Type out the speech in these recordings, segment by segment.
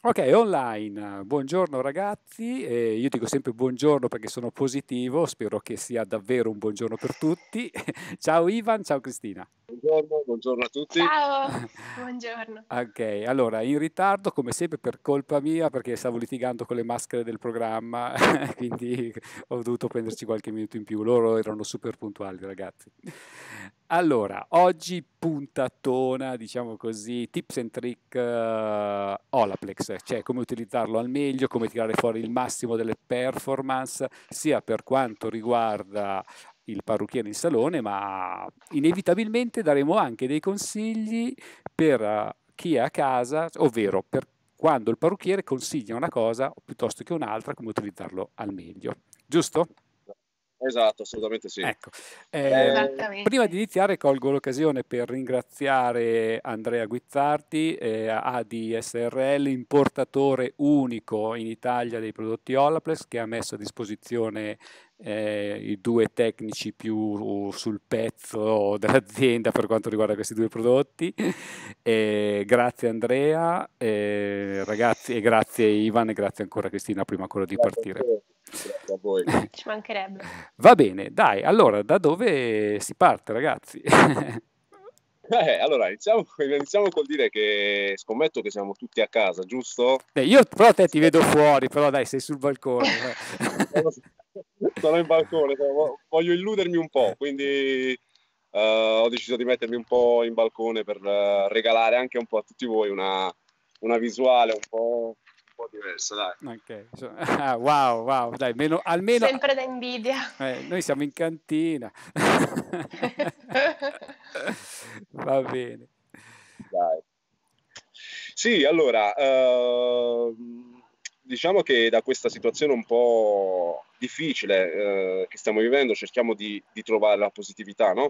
Ok, online. Buongiorno ragazzi, io dico sempre buongiorno perché sono positivo, spero che sia davvero un buongiorno per tutti. Ciao Ivan, ciao Cristina. Buongiorno, buongiorno a tutti. Ciao, buongiorno. Ok, allora in ritardo come sempre per colpa mia perché stavo litigando con le maschere del programma, quindi ho dovuto prenderci qualche minuto in più. Loro erano super puntuali, ragazzi. Allora, oggi puntatona, diciamo così, tips and trick Olaplex, cioè come utilizzarlo al meglio, come tirare fuori il massimo delle performance, sia per quanto riguarda il parrucchiere in salone, ma inevitabilmente daremo anche dei consigli per chi è a casa, ovvero per quando il parrucchiere consiglia una cosa piuttosto che un'altra, come utilizzarlo al meglio. Giusto? Esatto, assolutamente sì. Ecco, prima di Esattamente. iniziare colgo l'occasione per ringraziare Andrea Guizzardi, ADI SRL, importatore unico in Italia dei prodotti Olaplex, che ha messo a disposizione i due tecnici più sul pezzo dell'azienda per quanto riguarda questi due prodotti. Grazie Andrea, ragazzi, e grazie Ivan, e grazie ancora Cristina prima ancora di Grazie a partire. te, grazie a voi. Ci mancherebbe. Va bene, dai, allora da dove si parte, ragazzi? Allora, iniziamo col dire che scommetto che siamo tutti a casa, giusto? Io però te ti vedo fuori, però dai, sei sul balcone. Sono, sono in balcone, voglio illudermi un po', quindi ho deciso di mettermi un po' in balcone per regalare anche un po' a tutti voi una visuale un po' diversa, dai. Ok, wow, wow, dai, almeno Sempre da invidia. noi siamo in cantina. Va bene. Dai. Sì, allora, diciamo che da questa situazione un po' difficile che stiamo vivendo cerchiamo di trovare la positività, no?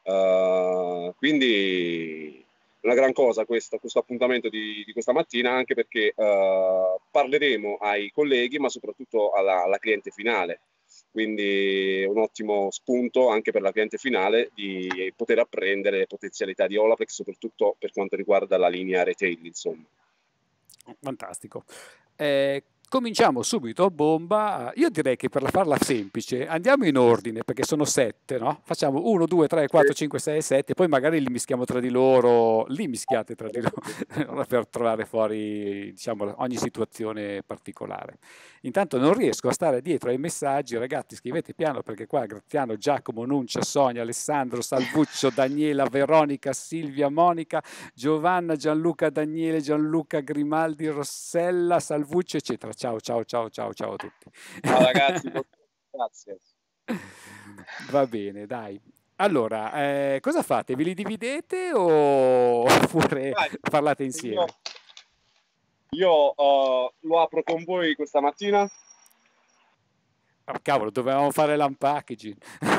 Quindi una gran cosa questo appuntamento di questa mattina, anche perché parleremo ai colleghi, ma soprattutto alla cliente finale. Quindi un ottimo spunto anche per la cliente finale di poter apprendere le potenzialità di Olaplex, soprattutto per quanto riguarda la linea retail, insomma. Fantastico. Cominciamo subito a bomba. Io direi che per farla semplice andiamo in ordine perché sono 7, no? Facciamo 1, 2, 3, 4, 5, 6, 7, poi magari li mischiamo tra di loro, li mischiate tra di loro per trovare fuori, diciamo, ogni situazione particolare. Intanto non riesco a stare dietro ai messaggi, ragazzi, scrivete piano perché qua Graziano, Giacomo, Nuncia, Sonia, Alessandro, Salvuccio, Daniela, Veronica, Silvia, Monica, Giovanna, Gianluca, Daniele, Gianluca, Grimaldi, Rossella, Salvuccio, eccetera. Ciao, ciao, ciao, ciao, ciao a tutti. Ciao ragazzi, grazie. Va bene, dai. Allora, cosa fate? Ve li dividete oppure Dai, parlate io, insieme? lo apro con voi questa mattina. Oh, cavolo, dovevamo fare l'unpackaging.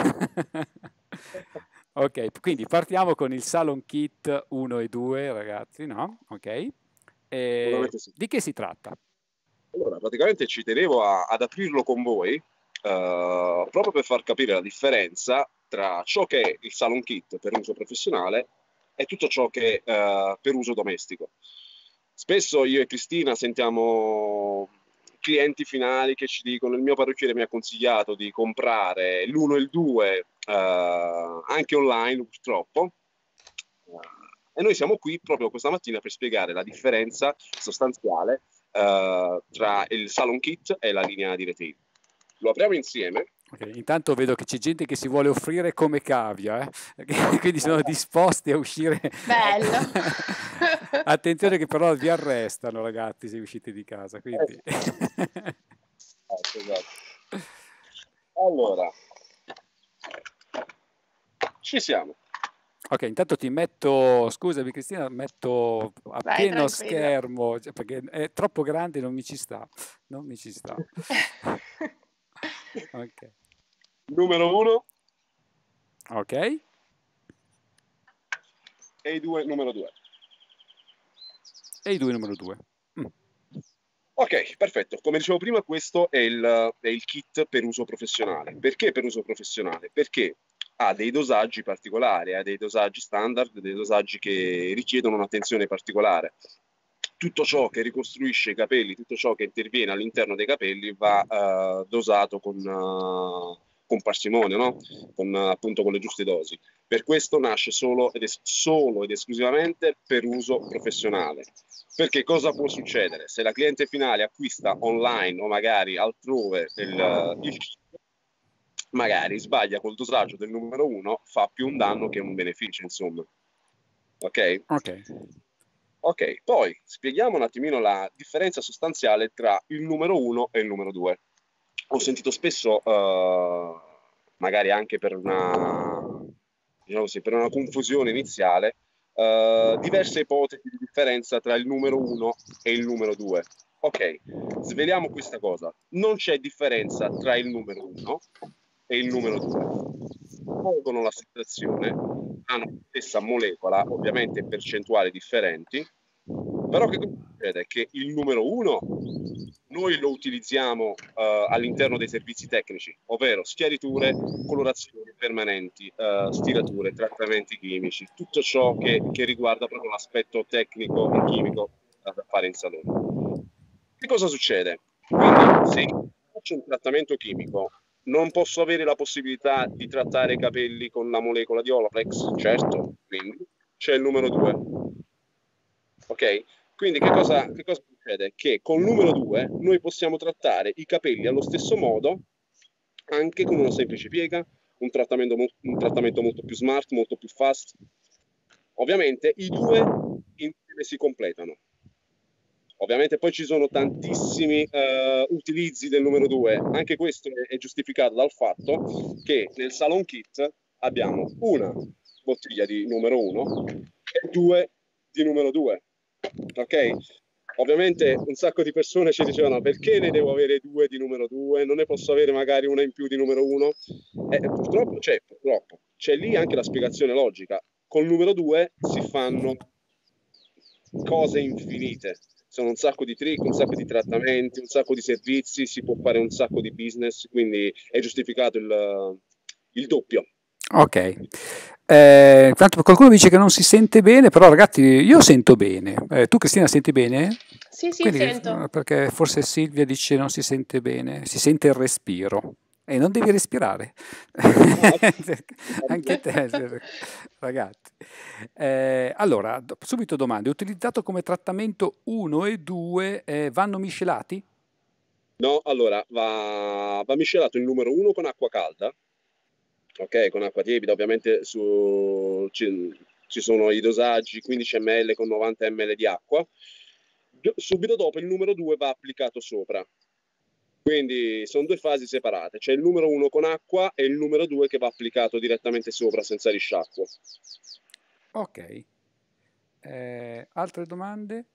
Ok, quindi partiamo con il Salon Kit 1 e 2, ragazzi, no? Ok. Assolutamente sì. Di che si tratta? Allora, praticamente ci tenevo ad aprirlo con voi, proprio per far capire la differenza tra ciò che è il Salon Kit per uso professionale e tutto ciò che è per uso domestico. Spesso io e Cristina sentiamo clienti finali che ci dicono: il mio parrucchiere mi ha consigliato di comprare l'1 e il 2 anche online, purtroppo. E noi siamo qui proprio questa mattina per spiegare la differenza sostanziale tra il Salon Kit e la linea di retail. Lo apriamo insieme. Ok, intanto vedo che c'è gente che si vuole offrire come cavia, quindi sono disposti a uscire. Bello. Attenzione che però vi arrestano, ragazzi, se uscite di casa. Quindi. Esatto. Allora, ci siamo. Ok, intanto ti metto, scusami Cristina, metto a Vai, pieno tranquillo. schermo, cioè, perché è troppo grande, non mi ci sta, non mi ci sta. Ok, Numero 1 ok, e i due numero 2. e i due numero 2. Ok, perfetto. Come dicevo prima, questo è il kit per uso professionale. Perché per uso professionale? Perché ha dei dosaggi particolari, ha dei dosaggi standard, dei dosaggi che richiedono un'attenzione particolare. tutto ciò che ricostruisce i capelli, tutto ciò che interviene all'interno dei capelli va dosato con parsimonia, no? Appunto con le giuste dosi. Per questo nasce solo ed esclusivamente per uso professionale. Perché cosa può succedere? Se la cliente finale acquista online o magari altrove il magari sbaglia col dosaggio del numero 1, fa più un danno che un beneficio, insomma. Ok? Ok, poi spieghiamo un attimino la differenza sostanziale tra il numero 1 e il numero 2. Ho sentito spesso, magari anche per diciamo così, per una confusione iniziale, diverse ipotesi di differenza tra il numero 1 e il numero 2. Ok, sveliamo questa cosa. Non c'è differenza tra il numero 1 e il numero 2. Svolgono la situazione, hanno la stessa molecola, ovviamente percentuali differenti, però che cosa succede? Che il numero 1 noi lo utilizziamo all'interno dei servizi tecnici, ovvero schiariture, colorazioni permanenti, stirature, trattamenti chimici, tutto ciò che riguarda proprio l'aspetto tecnico e chimico da fare in salone. Che cosa succede? Quindi se faccio un trattamento chimico, non posso avere la possibilità di trattare i capelli con la molecola di Olaplex? Certo, quindi c'è il numero 2. Ok? Quindi che cosa succede? Che con il numero 2 noi possiamo trattare i capelli allo stesso modo, anche con una semplice piega, un trattamento molto più smart, molto più fast. Ovviamente i due insieme si completano. Ovviamente poi ci sono tantissimi utilizzi del numero 2, anche questo è giustificato dal fatto che nel Salon Kit abbiamo una bottiglia di numero 1 e 2 di numero 2, ok? Ovviamente un sacco di persone ci dicevano perché ne devo avere 2 di numero 2, non ne posso avere magari una in più di numero 1? Purtroppo c'è lì anche la spiegazione logica. Col numero 2 si fanno cose infinite. Sono un sacco di trick, un sacco di trattamenti, un sacco di servizi, si può fare un sacco di business, quindi è giustificato il doppio. Ok. Intanto qualcuno dice che non si sente bene, però ragazzi io sento bene. Tu Cristina senti bene? Sì, Quindi, sento. perché forse Silvia dice non si sente bene, si sente il respiro. E non devi respirare. Anche te, ragazzi. Allora, subito domande. Utilizzato come trattamento 1 e 2, vanno miscelati? No, allora va miscelato il numero 1 con acqua calda, ok, con acqua tiepida, ovviamente ci sono i dosaggi 15 ml con 90 ml di acqua. Subito dopo il numero 2 va applicato sopra. Quindi sono due fasi separate, c'è il numero 1 con acqua e il numero 2 che va applicato direttamente sopra senza risciacquo. Ok. Altre domande?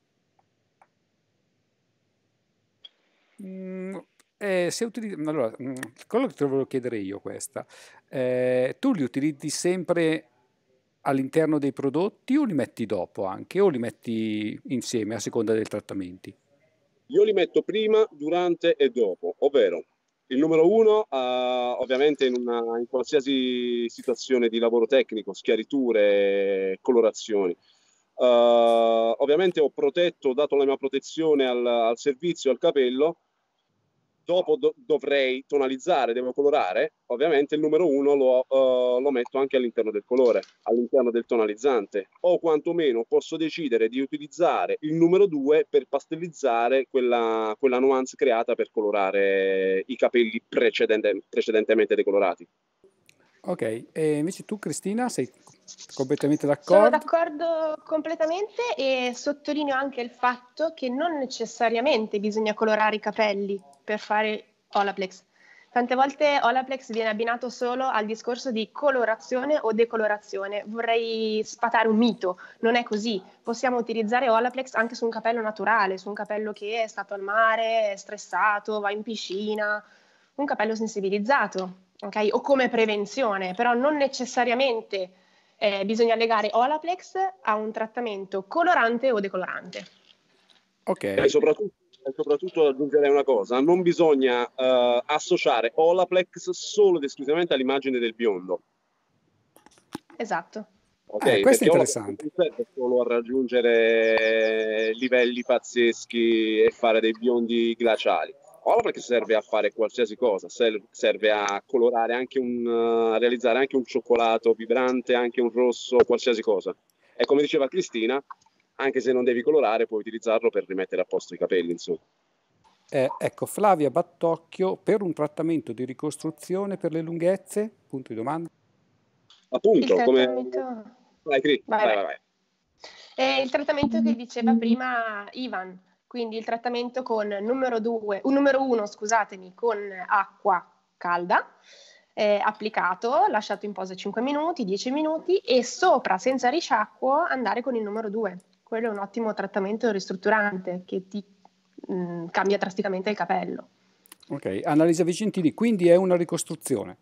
Allora, quello che te lo volevo chiedere io questa. Tu li utilizzi sempre all'interno dei prodotti o li metti dopo anche o li metti insieme a seconda dei trattamenti? Io li metto prima, durante e dopo, ovvero il numero 1 ovviamente in qualsiasi situazione di lavoro tecnico, schiariture, colorazioni. Ovviamente ho dato la mia protezione al servizio, al capello. Dopo dovrei tonalizzare, devo colorare. Ovviamente il numero 1 lo metto anche all'interno del colore, all'interno del tonalizzante. O quantomeno posso decidere di utilizzare il numero 2 per pastellizzare quella nuance creata per colorare i capelli precedentemente decolorati. Ok, e invece tu Cristina sei completamente Sono d'accordo? d'accordo completamente e sottolineo anche il fatto che non necessariamente bisogna colorare i capelli per fare Olaplex. Tante volte Olaplex viene abbinato solo al discorso di colorazione o decolorazione. Vorrei sfatare un mito, non è così. Possiamo utilizzare Olaplex anche su un capello naturale, su un capello che è stato al mare, è stressato, va in piscina, un capello sensibilizzato, ok? O come prevenzione, però non necessariamente bisogna legare Olaplex a un trattamento colorante o decolorante. Ok. E soprattutto aggiungerei una cosa, non bisogna associare Olaplex solo ed esclusivamente all'immagine del biondo. Esatto. Ok, Questo è perché Olaplex interessante. non serve solo a raggiungere livelli pazzeschi e fare dei biondi glaciali. Olaplex serve a fare qualsiasi cosa, serve a colorare anche a realizzare anche un cioccolato vibrante, anche un rosso, qualsiasi cosa. E come diceva Cristina, anche se non devi colorare, puoi utilizzarlo per rimettere a posto i capelli, insomma. Ecco, Flavia Battocchio, per un trattamento di ricostruzione per le lunghezze? Punto di domanda. Il Appunto, come... trattamento... Vai, Cri, Vai, vai, vai. vai, vai. È il trattamento che diceva prima Ivan, quindi il trattamento con numero 1, scusatemi, con acqua calda, applicato, lasciato in posa 5 minuti, 10 minuti e sopra, senza risciacquo, andare con il numero 2. Quello è un ottimo trattamento ristrutturante che ti cambia drasticamente il capello. Ok, Annalisa Vicentini, quindi è una ricostruzione.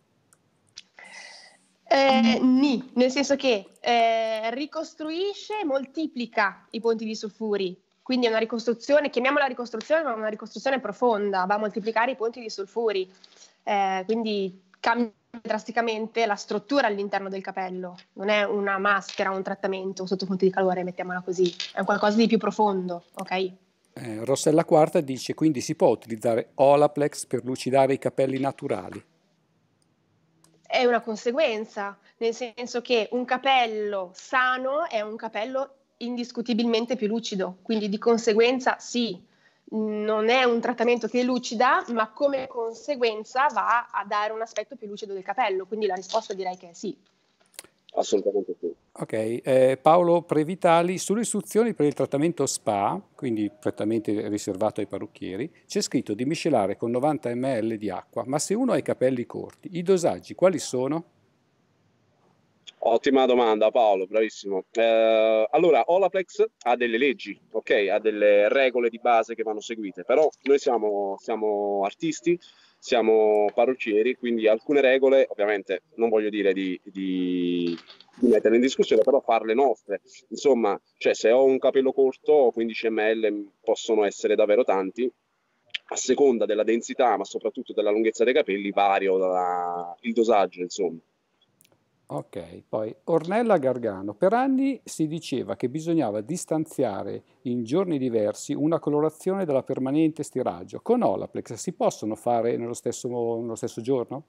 Nì, nel senso che ricostruisce e moltiplica i ponti di sulfuri, quindi è una ricostruzione, chiamiamola ricostruzione, ma una ricostruzione profonda, va a moltiplicare i ponti di sulfuri, quindi cambia drasticamente la struttura all'interno del capello, non è una maschera, un trattamento sotto fonte di calore, mettiamola così, è un qualcosa di più profondo, ok? Rossella Quarta dice, quindi si può utilizzare Olaplex per lucidare i capelli naturali. È una conseguenza, nel senso che un capello sano è un capello indiscutibilmente più lucido, quindi di conseguenza sì, non è un trattamento che lucida, ma come conseguenza va a dare un aspetto più lucido del capello, quindi la risposta direi che è sì. Assolutamente sì. Ok, Paolo Previtali, sulle istruzioni per il trattamento spa, quindi prettamente riservato ai parrucchieri, c'è scritto di miscelare con 90 ml di acqua, ma se uno ha i capelli corti, i dosaggi quali sono? Ottima domanda, Paolo, bravissimo. Allora, Olaplex ha delle leggi, ok? Ha delle regole di base che vanno seguite, però noi siamo artisti, siamo parrucchieri, quindi alcune regole, ovviamente, non voglio dire di metterle in discussione, però farle nostre. Insomma, cioè, se ho un capello corto, 15 ml possono essere davvero tanti. A seconda della densità, ma soprattutto della lunghezza dei capelli, vario il dosaggio, insomma. Ok, poi Ornella Gargano. Per anni si diceva che bisognava distanziare in giorni diversi una colorazione dalla permanente stiraggio. Con Olaplex si possono fare nello stesso giorno?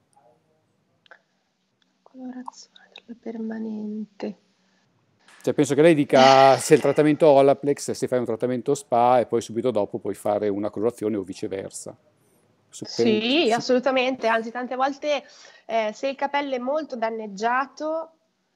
Colorazione della permanente. Cioè, penso che lei dica se il trattamento Olaplex, se fai un trattamento spa e poi subito dopo puoi fare una colorazione o viceversa. Sì, assolutamente, anzi tante volte se il capello è molto danneggiato,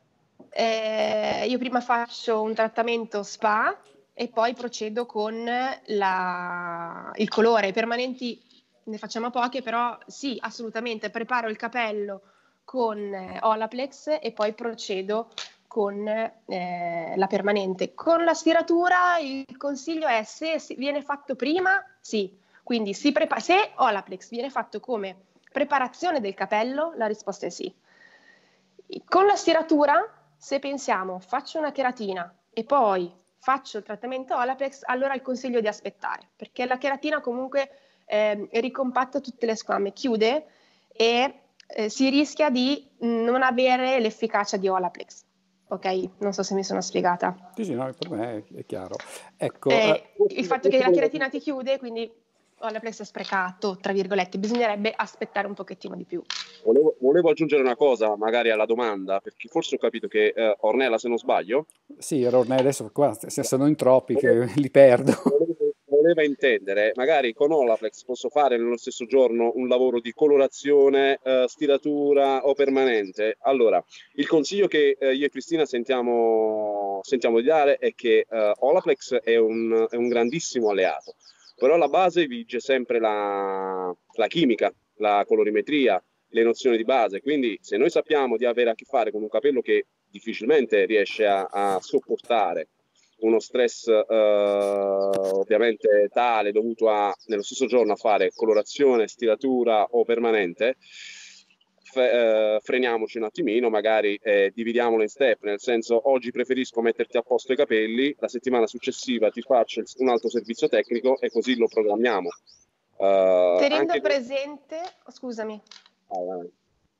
io prima faccio un trattamento spa e poi procedo con il colore. I permanenti ne facciamo poche, però sì, assolutamente, preparo il capello con Olaplex e poi procedo con la permanente. Con la stiratura il consiglio è se viene fatto prima, sì. Quindi se Olaplex viene fatto come preparazione del capello, la risposta è sì. Con la stiratura, se pensiamo faccio una cheratina e poi faccio il trattamento Olaplex, allora il consiglio è di aspettare, perché la cheratina comunque ricompatta tutte le squame, chiude e si rischia di non avere l'efficacia di Olaplex. Ok? Non so se mi sono spiegata. Sì, sì, no, per me è chiaro. Ecco, Il fatto che la cheratina ti chiude, quindi Olaplex è sprecato, tra virgolette, bisognerebbe aspettare un pochettino di più. Volevo aggiungere una cosa, magari alla domanda, perché forse ho capito che Ornella, se non sbaglio, sì, era Ornella, adesso qua sono in troppi che li perdo. voleva intendere, magari con Olaplex posso fare nello stesso giorno un lavoro di colorazione, stiratura o permanente. Allora, il consiglio che io e Cristina sentiamo di dare è che Olaplex è un grandissimo alleato, però alla base vige sempre la chimica, la colorimetria, le nozioni di base. Quindi se noi sappiamo di avere a che fare con un capello che difficilmente riesce a sopportare uno stress ovviamente tale dovuto nello stesso giorno a fare colorazione, stiratura o permanente, freniamoci un attimino, magari dividiamolo in step, nel senso oggi preferisco metterti a posto i capelli, la settimana successiva ti faccio un altro servizio tecnico e così lo programmiamo. Tenendo Anche... presente, scusami. Ah,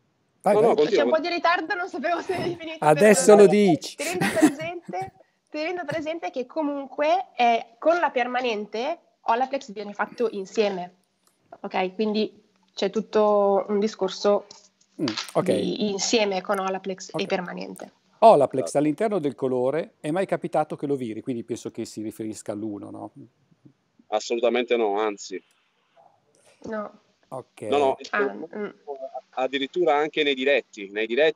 Vai, No, vai. no, C'è continua. un po' di ritardo, non sapevo se avevi finito. Adesso lo perdonami. dici. Tenendo presente che comunque con la permanente Olaplex viene fatto insieme, ok? Quindi c'è tutto un discorso Ok. di insieme con Olaplex e Ok. permanente. Olaplex all'interno del colore, è mai capitato che lo viri? Quindi penso che si riferisca all'uno, no? Assolutamente no, anzi. No. Ok. No, Ah, addirittura anche nei diretti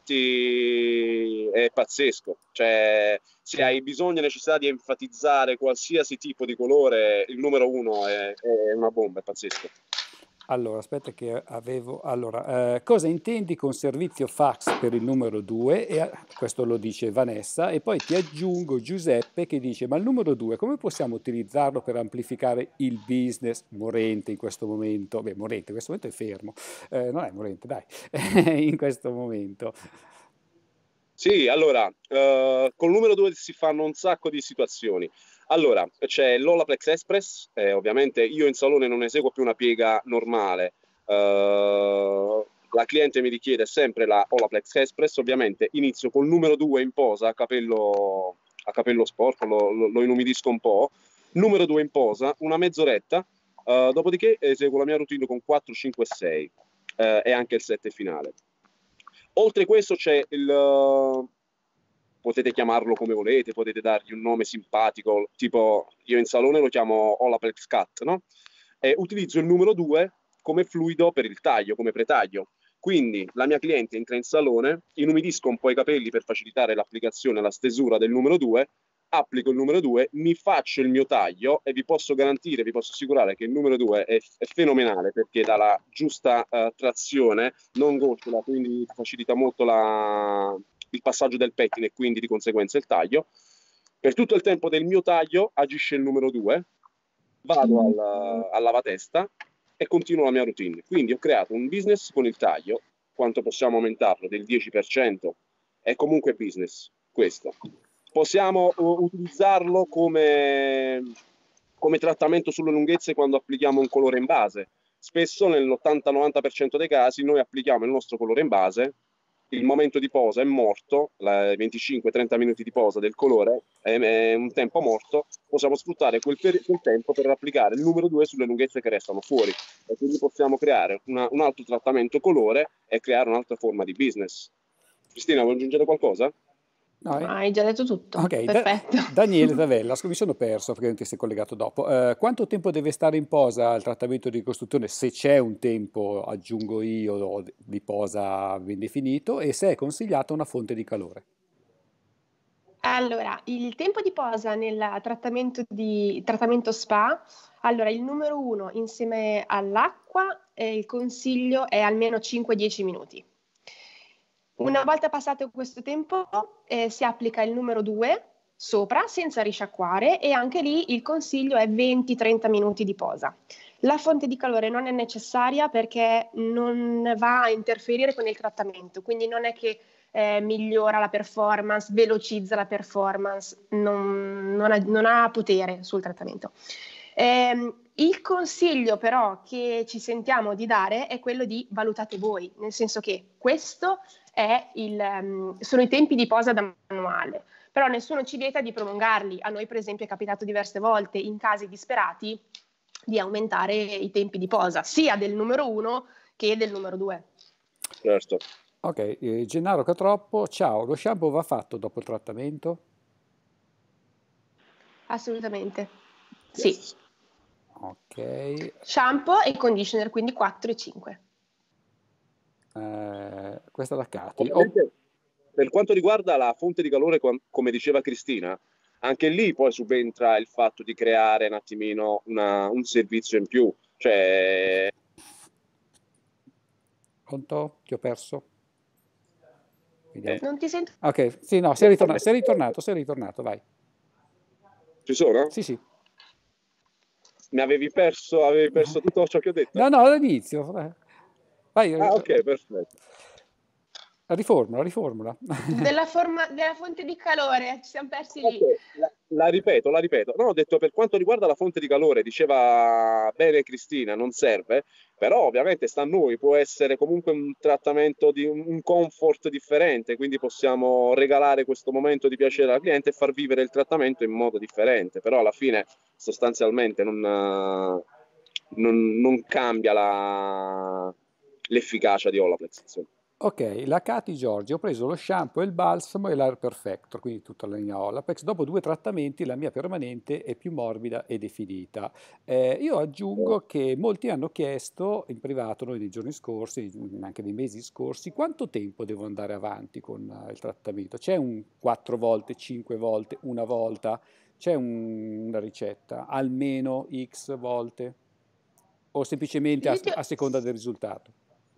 è pazzesco, cioè se hai bisogno e necessità di enfatizzare qualsiasi tipo di colore, il numero uno è una bomba, è pazzesco. Allora, aspetta che avevo... Allora, cosa intendi con servizio fax per il numero 2? Questo lo dice Vanessa, e poi ti aggiungo Giuseppe che dice, ma il numero 2 come possiamo utilizzarlo per amplificare il business morente in questo momento? Beh, morente, in questo momento è fermo. Non è morente, dai, in questo momento. Sì, allora, col numero 2 si fanno un sacco di situazioni. Allora, c'è l'Olaplex Express, ovviamente io in salone non eseguo più una piega normale, la cliente mi richiede sempre la Olaplex Express, ovviamente inizio col numero 2 in posa, a capello sporco, lo inumidisco un po', numero 2 in posa, una mezz'oretta, dopodiché eseguo la mia routine con 4, 5 e 6 e anche il 7 finale. Oltre questo c'è potete chiamarlo come volete, potete dargli un nome simpatico, tipo io in salone lo chiamo Olaplex Cut, no? E utilizzo il numero 2 come fluido per il taglio, come pretaglio. Quindi la mia cliente entra in salone, inumidisco un po' i capelli per facilitare l'applicazione, la stesura del numero 2, applico il numero 2, mi faccio il mio taglio e vi posso garantire, vi posso assicurare che il numero 2 è fenomenale perché dà la giusta trazione, non gocciola, quindi facilita molto il passaggio del pettine e quindi di conseguenza il taglio. Per tutto il tempo del mio taglio agisce il numero 2, vado al lavatesta e continuo la mia routine. Quindi ho creato un business con il taglio, quanto possiamo aumentarlo? Del 10%, è comunque business questo. Possiamo utilizzarlo come trattamento sulle lunghezze quando applichiamo un colore in base. Spesso nell'80-90% dei casi noi applichiamo il nostro colore in base, il momento di posa è morto, 25-30 minuti di posa del colore è un tempo morto, possiamo sfruttare quel tempo per applicare il numero 2 sulle lunghezze che restano fuori e quindi possiamo creare un altro trattamento colore e creare un'altra forma di business. Cristina, vuoi aggiungere qualcosa? No, hai già detto tutto. ok, Perfetto. Daniele Tavella, mi sono perso perché non ti sei collegato dopo. Quanto tempo deve stare in posa il trattamento di ricostruzione? Se c'è un tempo, aggiungo io, di posa ben definito, e se è consigliata una fonte di calore? Allora, il tempo di posa nel trattamento spa, allora il numero 1 insieme all'acqua, il consiglio è almeno 5-10 minuti. Una volta passato questo tempo si applica il numero 2 sopra senza risciacquare e anche lì il consiglio è 20-30 minuti di posa. La fonte di calore non è necessaria perché non va a interferire con il trattamento, quindi non è che migliora la performance, velocizza la performance, non ha potere sul trattamento. Il consiglio però che ci sentiamo di dare è quello di valutate voi, nel senso che questo sono i tempi di posa da manuale, però nessuno ci vieta di prolungarli. A noi per esempio è capitato diverse volte in casi disperati di aumentare i tempi di posa, sia del numero 1 che del numero 2. Certo. Ok, Gennaro Catroppo, ciao, lo shampoo va fatto dopo il trattamento? Assolutamente, sì. Yes. Ok, Shampoo e conditioner, quindi 4 e 5. questa da Cati. Ovviamente, per quanto riguarda la fonte di calore, come diceva Cristina, anche lì poi subentra il fatto di creare un attimino un servizio in più. Cioè, Pronto? Ti ho perso? Vediamo. Non ti sento? Ok, sì, no, sei ritornato, vai. ci sono? Sì, sì. Avevi perso tutto ciò che ho detto? No, no, all'inizio. Vai. Ah, ok, perfetto. Riformula. Della fonte di calore, ci siamo persi lì. La ripeto. No, ho detto per quanto riguarda la fonte di calore, diceva bene Cristina, non serve, però ovviamente sta a noi, può essere comunque un trattamento di un comfort differente, quindi possiamo regalare questo momento di piacere al cliente e far vivere il trattamento in modo differente, però alla fine sostanzialmente non cambia l'efficacia di Olaplex, insomma. Ok, la Cati Giorgi, ho preso lo shampoo e il balsamo e l'Air Perfector, quindi tutta la linea Olapex. Dopo 2 trattamenti la mia permanente è più morbida e definita. Io aggiungo che molti hanno chiesto in privato, noi nei giorni scorsi, anche nei mesi scorsi, quanto tempo devo andare avanti con il trattamento. C'è un 4 volte, 5 volte, una volta? C'è una ricetta? Almeno X volte? O semplicemente Io a seconda del risultato?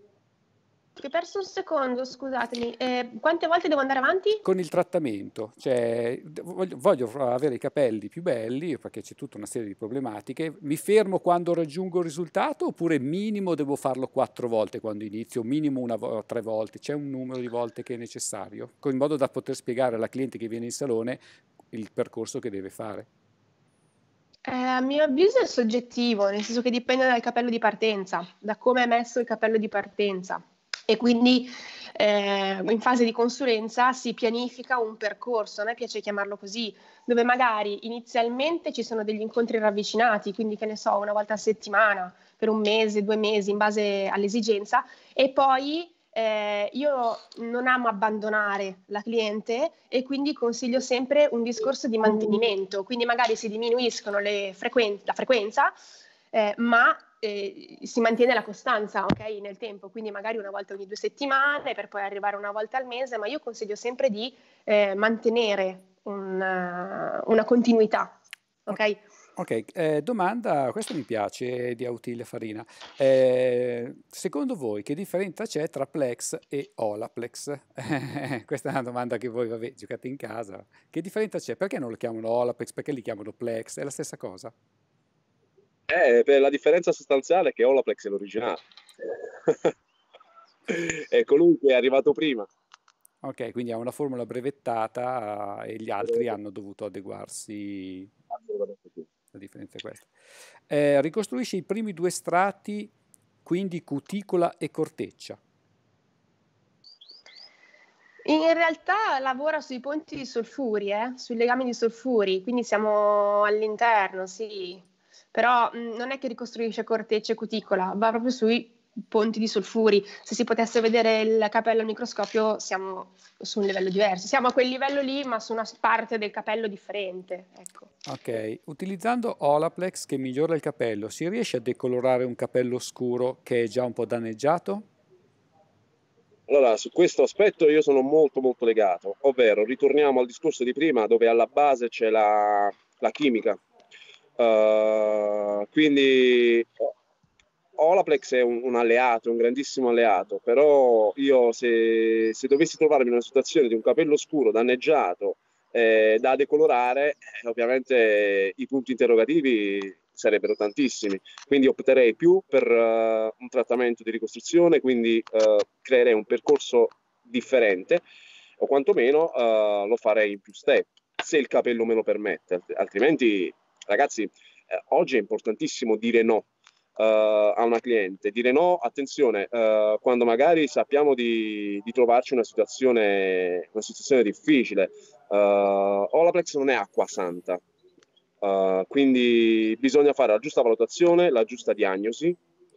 ti ho perso un secondo, scusatemi. Quante volte devo andare avanti? Con il trattamento, cioè voglio avere i capelli più belli perché c'è tutta una serie di problematiche, mi fermo quando raggiungo il risultato oppure minimo devo farlo 4 volte quando inizio, minimo 3 volte, c'è un numero di volte che è necessario, in modo da poter spiegare alla cliente che viene in salone il percorso che deve fare. A mio avviso è soggettivo, nel senso che dipende dal capello di partenza, da come è messo il capello di partenza. E quindi in fase di consulenza si pianifica un percorso, a me piace chiamarlo così, dove magari inizialmente ci sono degli incontri ravvicinati, quindi che ne so, una volta a settimana, per un mese, 2 mesi, in base all'esigenza, e poi io non amo abbandonare la cliente e quindi consiglio sempre un discorso di mantenimento, quindi magari si diminuiscono la frequenza, ma si mantiene la costanza, ok, nel tempo, quindi magari una volta ogni 2 settimane per poi arrivare una volta al mese, ma io consiglio sempre di mantenere una continuità, ok? Ok, domanda, questa mi piace di Autile Farina. Secondo voi che differenza c'è tra Plex e Olaplex? Questa è una domanda che voi, vabbè, giocate in casa. Che differenza c'è? Perché non lo chiamano Olaplex? Perché li chiamano Plex? È la stessa cosa? Per la differenza sostanziale è che Olaplex è l'originale. È colui che è arrivato prima. Ok, quindi ha una formula brevettata e gli altri hanno dovuto adeguarsi. Assolutamente sì. La differenza è questa. Ricostruisce i primi 2 strati, quindi cuticola e corteccia. In realtà lavora sui ponti di solfuri, sui legami di solfuri, quindi siamo all'interno, sì. Però non è che ricostruisce corteccia e cuticola, va proprio sui ponti di solfuri. Se si potesse vedere il capello al microscopio siamo su un livello diverso. Siamo a quel livello lì, ma su una parte del capello differente. Ecco. Ok, utilizzando Olaplex che migliora il capello, si riesce a decolorare un capello scuro che è già un po' danneggiato? Allora, su questo aspetto io sono molto molto legato, ovvero ritorniamo al discorso di prima dove alla base c'è la chimica. Quindi Olaplex è un alleato, un grandissimo alleato, però io se dovessi trovarmi in una situazione di un capello scuro danneggiato da decolorare, ovviamente i punti interrogativi sarebbero tantissimi, quindi opterei più per un trattamento di ricostruzione, quindi creerei un percorso differente o quantomeno lo farei in più step, se il capello me lo permette, altrimenti ragazzi oggi è importantissimo dire no a una cliente, dire no, attenzione, quando magari sappiamo di trovarci una situazione difficile. Olaplex non è acqua santa, quindi bisogna fare la giusta valutazione, la giusta diagnosi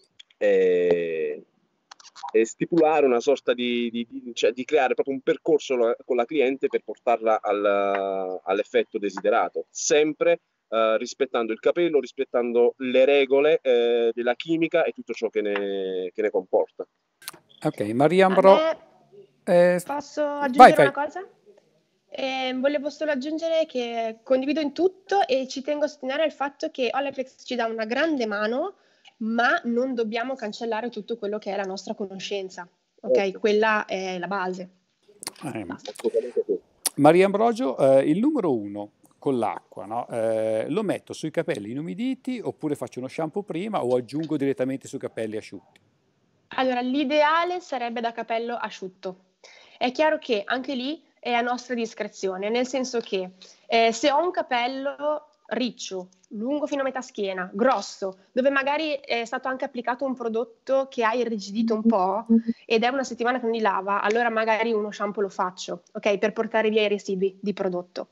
e stipulare una sorta cioè di creare proprio un percorso con la cliente per portarla all'effetto desiderato, sempre rispettando il capello, rispettando le regole della chimica e tutto ciò che ne comporta. Ok, Maria A Ambro. me posso Vai, aggiungere vai. una cosa? Volevo solo aggiungere che condivido in tutto e ci tengo a sottolineare il fatto che Olaplex ci dà una grande mano, ma non dobbiamo cancellare tutto quello che è la nostra conoscenza, ok? Quella è la base. Assolutamente sì. Maria Ambrogio, il numero 1 con l'acqua, no? Lo metto sui capelli inumiditi oppure faccio uno shampoo prima o aggiungo direttamente sui capelli asciutti? Allora, l'ideale sarebbe da capello asciutto. È chiaro che anche lì è a nostra discrezione, nel senso che se ho un capello riccio, lungo fino a metà schiena, grosso, dove magari è stato anche applicato un prodotto che ha irrigidito un po' ed è una settimana che non li lava, allora magari uno shampoo lo faccio, ok? Per portare via i residui di prodotto.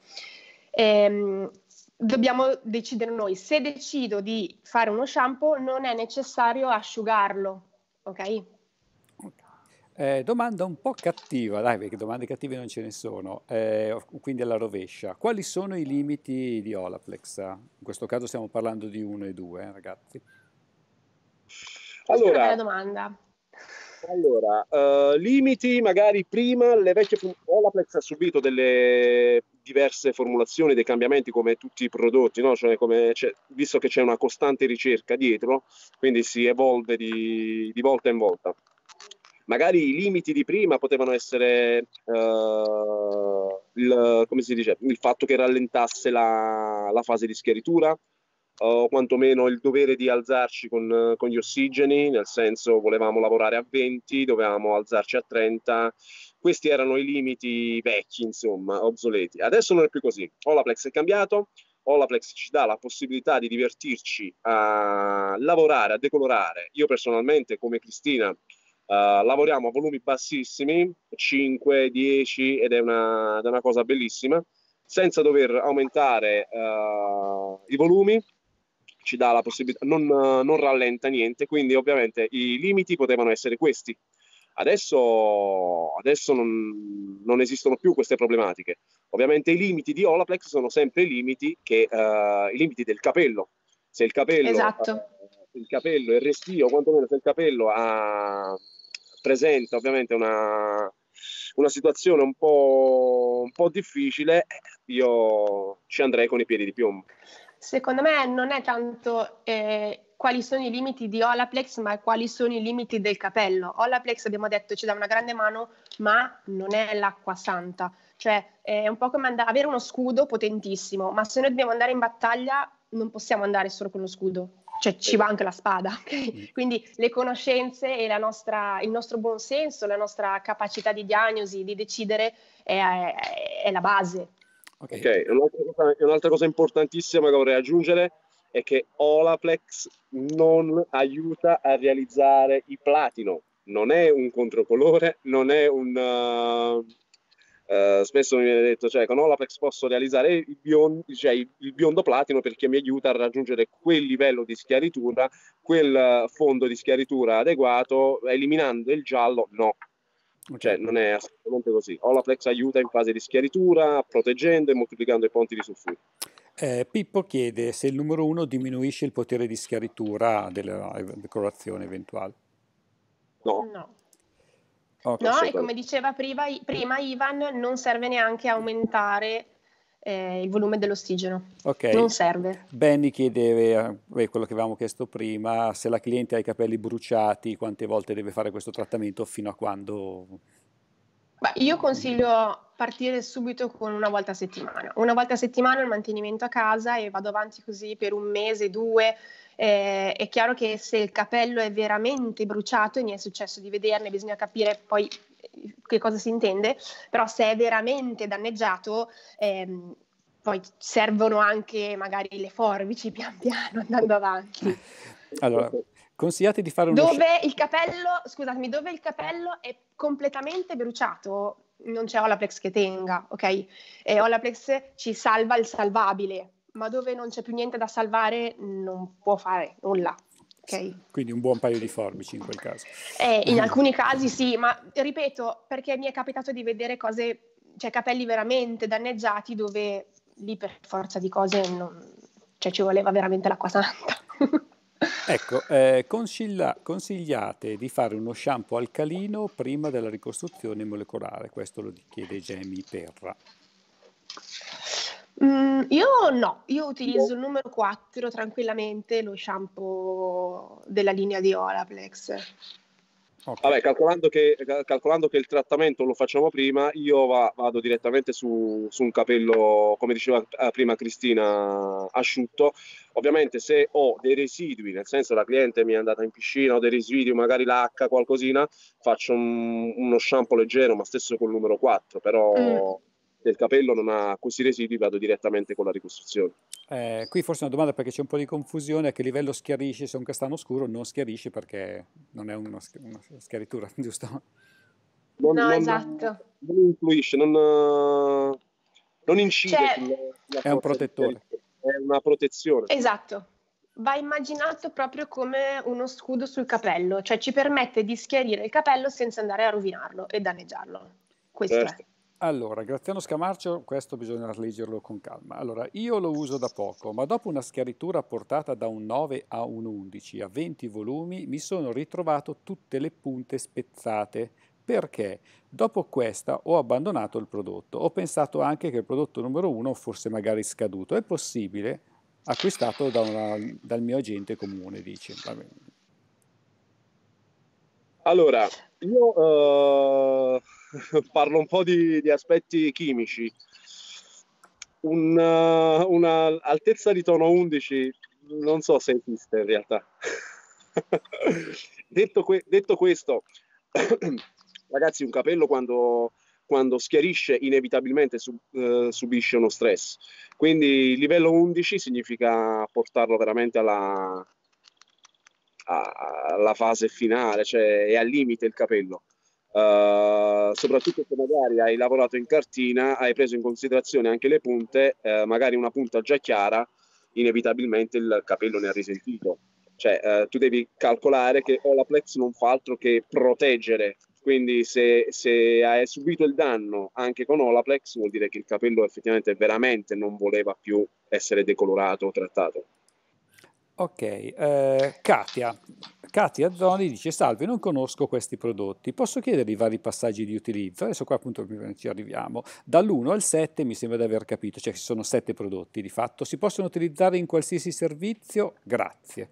Dobbiamo decidere noi. Se decido di fare uno shampoo, non è necessario asciugarlo, ok? Domanda un po' cattiva, dai, perché domande cattive non ce ne sono, quindi alla rovescia. Quali sono i limiti di Olaplex? In questo caso stiamo parlando di 1 e 2, ragazzi. Questa è una bella domanda. Allora, limiti magari prima, le vecchie Olaplex ha subito delle diverse formulazioni, dei cambiamenti come tutti i prodotti, no? Cioè, visto che c'è una costante ricerca dietro, quindi si evolve di volta in volta. Magari i limiti di prima potevano essere come si dice, il fatto che rallentasse la fase di schiaritura, o quantomeno il dovere di alzarci con gli ossigeni, nel senso volevamo lavorare a 20, dovevamo alzarci a 30. Questi erano i limiti vecchi, insomma, obsoleti. Adesso non è più così. Olaplex è cambiato, Olaplex ci dà la possibilità di divertirci a lavorare, a decolorare. Io personalmente, come Cristina, lavoriamo a volumi bassissimi, 5, 10, ed è una cosa bellissima, senza dover aumentare i volumi. Ci dà la possibilità, non rallenta niente, quindi ovviamente i limiti potevano essere questi. Adesso non esistono più queste problematiche. Ovviamente i limiti di Olaplex sono sempre i limiti del capello. Se il capello, esatto. Il capello è restio, o quantomeno se il capello presenta ovviamente una situazione un po' difficile, io ci andrei con i piedi di piombo. Secondo me non è tanto quali sono i limiti di Olaplex, ma quali sono i limiti del capello. Olaplex, abbiamo detto, ci dà una grande mano, ma non è l'acqua santa. Cioè è un po' come avere uno scudo potentissimo, ma se noi dobbiamo andare in battaglia non possiamo andare solo con lo scudo. Cioè ci va anche la spada, okay? Quindi le conoscenze e il nostro buon senso, la nostra capacità di diagnosi, di decidere è la base. Ok, un'altra cosa importantissima che vorrei aggiungere è che Olaplex non aiuta a realizzare il platino, non è un controcolore, non è spesso mi viene detto, cioè con Olaplex posso realizzare il biondo platino perché mi aiuta a raggiungere quel livello di schiaritura, quel fondo di schiaritura adeguato, eliminando il giallo, no. Cioè, non è assolutamente così. Olaplex aiuta in fase di schiaritura, proteggendo e moltiplicando i ponti di sulfuro. Pippo chiede se il numero 1 diminuisce il potere di schiaritura della decolorazione eventuale. No. No, e come diceva prima Ivan, non serve neanche aumentare il volume dell'ossigeno. Non serve. Benny chiede, quello che avevamo chiesto prima, se la cliente ha i capelli bruciati, quante volte deve fare questo trattamento, fino a quando... Io consiglio partire subito con una volta a settimana. Una volta a settimana il mantenimento a casa e vado avanti così per 1 mese, 2. È chiaro che se il capello è veramente bruciato, e mi è successo di vederne, bisogna capire poi che cosa si intende, però se è veramente danneggiato, poi servono anche magari le forbici pian piano andando avanti. Allora, consigliate di fare dove il capello è completamente bruciato, non c'è Olaplex che tenga, ok? E Olaplex ci salva il salvabile, ma dove non c'è più niente da salvare non può fare nulla. Okay. Quindi un buon paio di forbici in quel caso. In alcuni casi sì, ma ripeto, perché mi è capitato di vedere capelli veramente danneggiati dove lì per forza di cose ci voleva veramente l'acqua santa. Ecco, consigliate di fare uno shampoo alcalino prima della ricostruzione molecolare, questo lo chiede Jamie Perra. Io utilizzo il numero 4 tranquillamente, lo shampoo della linea di Olaplex. Ok. Vabbè, calcolando che il trattamento lo facciamo prima, io vado direttamente su un capello, come diceva prima Cristina, asciutto. Ovviamente se ho dei residui, nel senso la cliente mi è andata in piscina, ho dei residui, magari l'acca, qualcosina, faccio uno shampoo leggero, ma stesso col numero 4, Mm. però se il capello non ha questi residui vado direttamente con la ricostruzione. Qui forse una domanda perché c'è un po' di confusione, a che livello schiarisce se è un castano scuro? Non schiarisce perché non è una schiaritura, giusto? Non, No, non- esatto. non influisce, non incide Cioè, sulla È un forza di protettore. chiarezza, è una protezione. esatto, va immaginato proprio come uno scudo sul capello, cioè ci permette di schiarire il capello senza andare a rovinarlo e danneggiarlo. Questo è. Certo. Allora, Graziano Scamarcio, questo bisogna leggerlo con calma. Allora, io lo uso da poco, ma dopo una schiaritura portata da un 9 a un 11 a 20 volumi, mi sono ritrovato tutte le punte spezzate. Perché? Dopo questa ho abbandonato il prodotto. Ho pensato anche che il prodotto numero 1 fosse magari scaduto. È possibile? Acquistato dal mio agente comune, dice. Vabbè. Allora, io parlo un po' di aspetti chimici. Una altezza di tono 11 non so se esiste in realtà. Detto questo, ragazzi, un capello quando schiarisce inevitabilmente subisce uno stress. Quindi livello 11 significa portarlo veramente alla fase finale, cioè è al limite il capello. Soprattutto se magari hai lavorato in cartina, hai preso in considerazione anche le punte, magari una punta già chiara, inevitabilmente il capello ne ha risentito. Cioè, tu devi calcolare che Olaplex non fa altro che proteggere, quindi se hai subito il danno anche con Olaplex vuol dire che il capello effettivamente veramente non voleva più essere decolorato o trattato. Ok, Katia. Katia Zoni dice: Salve, non conosco questi prodotti. Posso chiedere i vari passaggi di utilizzo? Adesso qua appunto ci arriviamo. Dall'1 al 7 mi sembra di aver capito, cioè ci sono 7 prodotti di fatto. Si possono utilizzare in qualsiasi servizio? Grazie.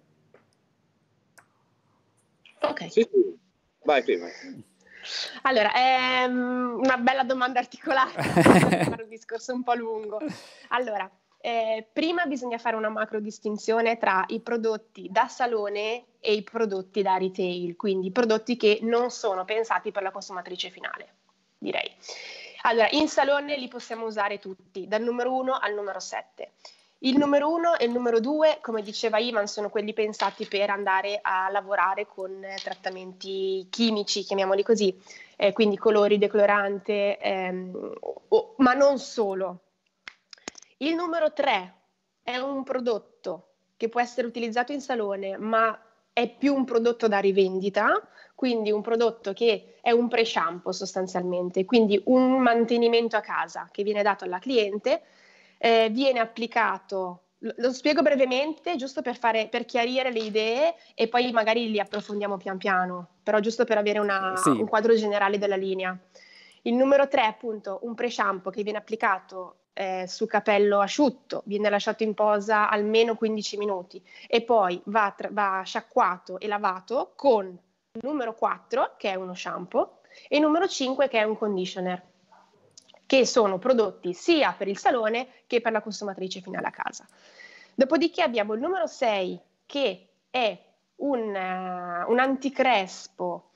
Ok. Sì, sì. Vai prima. Allora, è una bella domanda articolata, per fare un discorso un po' lungo. Allora, prima bisogna fare una macro distinzione tra i prodotti da salone e i prodotti da retail, quindi i prodotti che non sono pensati per la consumatrice finale, direi. Allora, in salone li possiamo usare tutti, dal numero 1 al numero 7. Il numero 1 e il numero 2, come diceva Ivan, sono quelli pensati per andare a lavorare con trattamenti chimici, chiamiamoli così, quindi colori, decolorante, ma non solo. Il numero 3 è un prodotto che può essere utilizzato in salone, ma è più un prodotto da rivendita, quindi un prodotto che è un pre-shampoo sostanzialmente, quindi un mantenimento a casa che viene dato alla cliente, viene applicato. Lo spiego brevemente, giusto per chiarire le idee e poi magari li approfondiamo pian piano, però giusto per avere Sì, un quadro generale della linea. Il numero 3 è appunto un pre-shampoo che viene applicato su capello asciutto, viene lasciato in posa almeno 15 minuti e poi va sciacquato e lavato con numero 4, che è uno shampoo, e numero 5, che è un conditioner, che sono prodotti sia per il salone che per la consumatrice finale a casa. Dopodiché abbiamo il numero 6, che è un anticrespo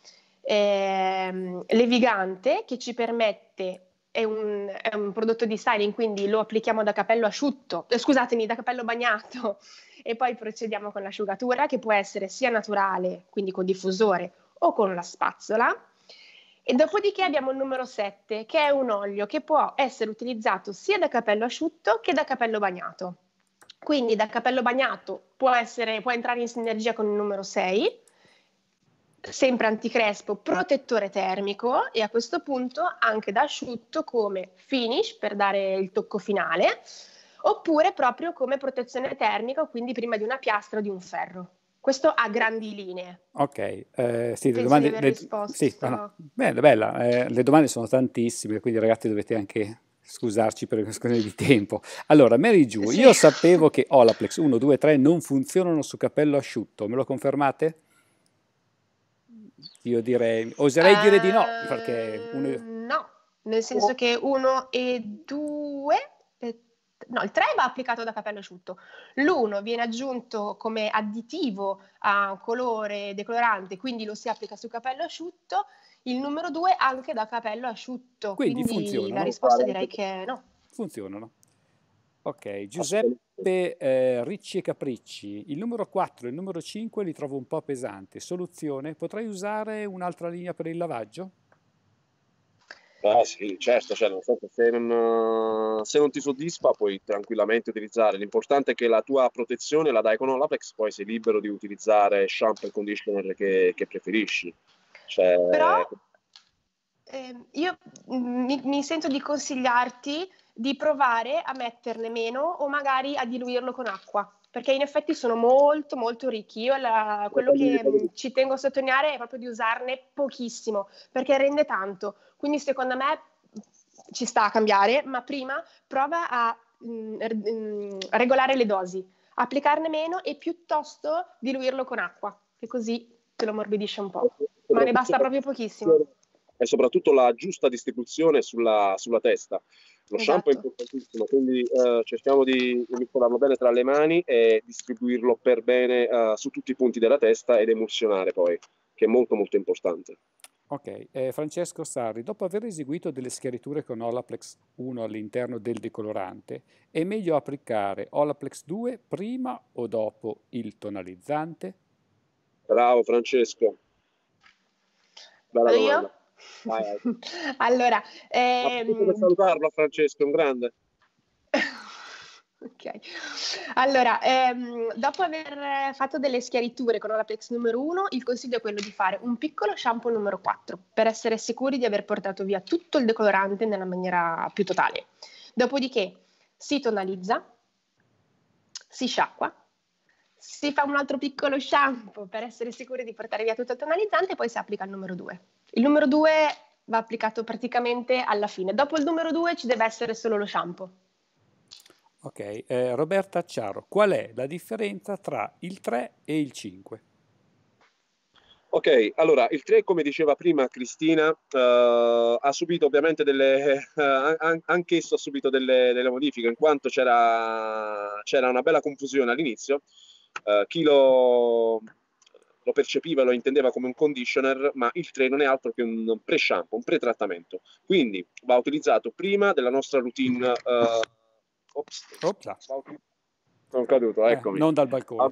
levigante che ci permette, è un prodotto di styling, quindi lo applichiamo da capello asciutto, scusatemi, da capello bagnato e poi procediamo con l'asciugatura che può essere sia naturale, quindi con diffusore o con la spazzola. E dopodiché abbiamo il numero 7, che è un olio che può essere utilizzato sia da capello asciutto che da capello bagnato. Quindi da capello bagnato può entrare in sinergia con il numero 6, sempre anticrespo, protettore termico e a questo punto anche da asciutto come finish per dare il tocco finale, oppure proprio come protezione termica, quindi prima di una piastra o di un ferro. Questo a grandi linee. ok. Sì, le Penso di domande, aver sì, no, risposto. no. Bella, bella. Le domande sono tantissime, quindi ragazzi dovete anche scusarci per questione di tempo. Allora, Mary Giù, Sì. io sapevo che Olaplex 1, 2, 3 non funzionano su capello asciutto, me lo confermate? Io direi, oserei dire di no, perché no, nel senso che 1 e 2, no, il 3 va applicato da capello asciutto, l'1 viene aggiunto come additivo a un colore decolorante, quindi lo si applica sul capello asciutto, il numero 2 anche da capello asciutto, quindi quindi funzionano. la risposta direi che no. Funzionano. Ok, Giuseppe Ricci e Capricci, il numero 4 e il numero 5 li trovo un po' pesanti. Soluzione, potrei usare un'altra linea per il lavaggio? Ah sì, certo, cioè, nel senso, se non ti soddisfa puoi tranquillamente utilizzare. L'importante è che la tua protezione la dai con Olaplex, poi sei libero di utilizzare shampoo e conditioner che preferisci. Però Cioè, io mi sento di consigliarti di provare a metterne meno o magari a diluirlo con acqua, perché in effetti sono molto molto ricchi. Io quello che ci tengo a sottolineare è proprio di usarne pochissimo, perché rende tanto. Quindi secondo me ci sta a cambiare, ma prima prova a regolare le dosi, applicarne meno e piuttosto diluirlo con acqua, che così te lo morbidisce un po'. Ma ne basta proprio pochissimo. e soprattutto la giusta distribuzione sulla testa. Lo shampoo è Esatto. importantissimo, quindi cerchiamo di mescolarlo bene tra le mani e distribuirlo per bene su tutti i punti della testa ed emulsionare poi, che è molto molto importante. Ok, Francesco Sarri, dopo aver eseguito delle schiariture con Olaplex 1 all'interno del decolorante, è meglio applicare Olaplex 2 prima o dopo il tonalizzante? Bravo Francesco, bella Vado io? domanda. Vai, vai. Allora, Approfitto per salutarlo Francesco, è un grande. ok. Allora, dopo aver fatto delle schiariture con Olaplex numero 1, il consiglio è quello di fare un piccolo shampoo numero 4 per essere sicuri di aver portato via tutto il decolorante nella maniera più totale. Dopodiché si tonalizza, si sciacqua, si fa un altro piccolo shampoo per essere sicuri di portare via tutto il tonalizzante e poi si applica il numero 2. Il numero 2 va applicato praticamente alla fine. Dopo il numero 2 ci deve essere solo lo shampoo. Ok, Roberta Acciaro, qual è la differenza tra il 3 e il 5? Ok, allora il 3, come diceva prima Cristina, ha subito ovviamente anch'esso ha subito delle modifiche, in quanto c'era una bella confusione all'inizio. Chi lo percepiva e lo intendeva come un conditioner, ma il 3 non è altro che un pre-shampoo, un pre-trattamento. Quindi va utilizzato prima della nostra routine. Ops, Opla, sono caduto, eccomi. non dal balcone.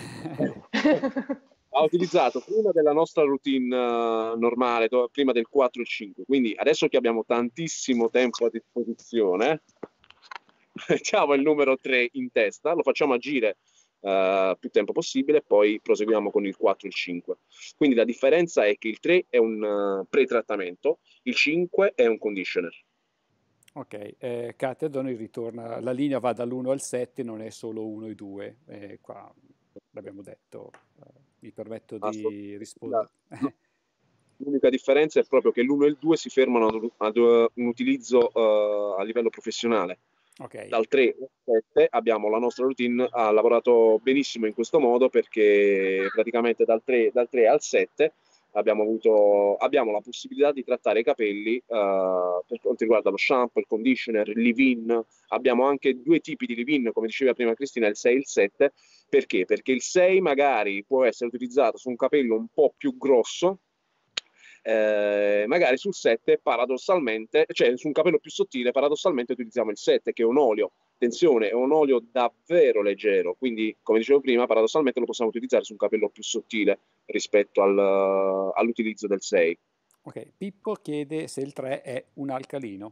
Ha utilizzato prima della nostra routine normale, prima del 4 e 5. Quindi adesso che abbiamo tantissimo tempo a disposizione, mettiamo il numero 3 in testa, lo facciamo agire più tempo possibile, poi proseguiamo con il 4 e il 5. Quindi la differenza è che il 3 è un pre-trattamento, il 5 è un conditioner. Ok, Katia Doni ritorna, la linea va dall'1 al 7, non è solo 1 e 2, qua l'abbiamo detto, mi permetto di rispondere. L'unica differenza è proprio che l'1 e il 2 si fermano ad un utilizzo a livello professionale. Okay. Dal 3 al 7 abbiamo la nostra routine, ha lavorato benissimo in questo modo perché praticamente dal 3 al 7 abbiamo la possibilità di trattare i capelli per quanto riguarda lo shampoo, il conditioner, il leave-in. Abbiamo anche due tipi di leave-in, come diceva prima Cristina, il 6 e il 7. Perché? Perché il 6 magari può essere utilizzato su un capello un po' più grosso, magari sul 7 paradossalmente, cioè su un capello più sottile paradossalmente utilizziamo il 7 che è un olio, attenzione, è un olio davvero leggero, quindi come dicevo prima paradossalmente lo possiamo utilizzare su un capello più sottile rispetto all'utilizzo del 6. Ok, Pippo chiede se il 3 è un alcalino.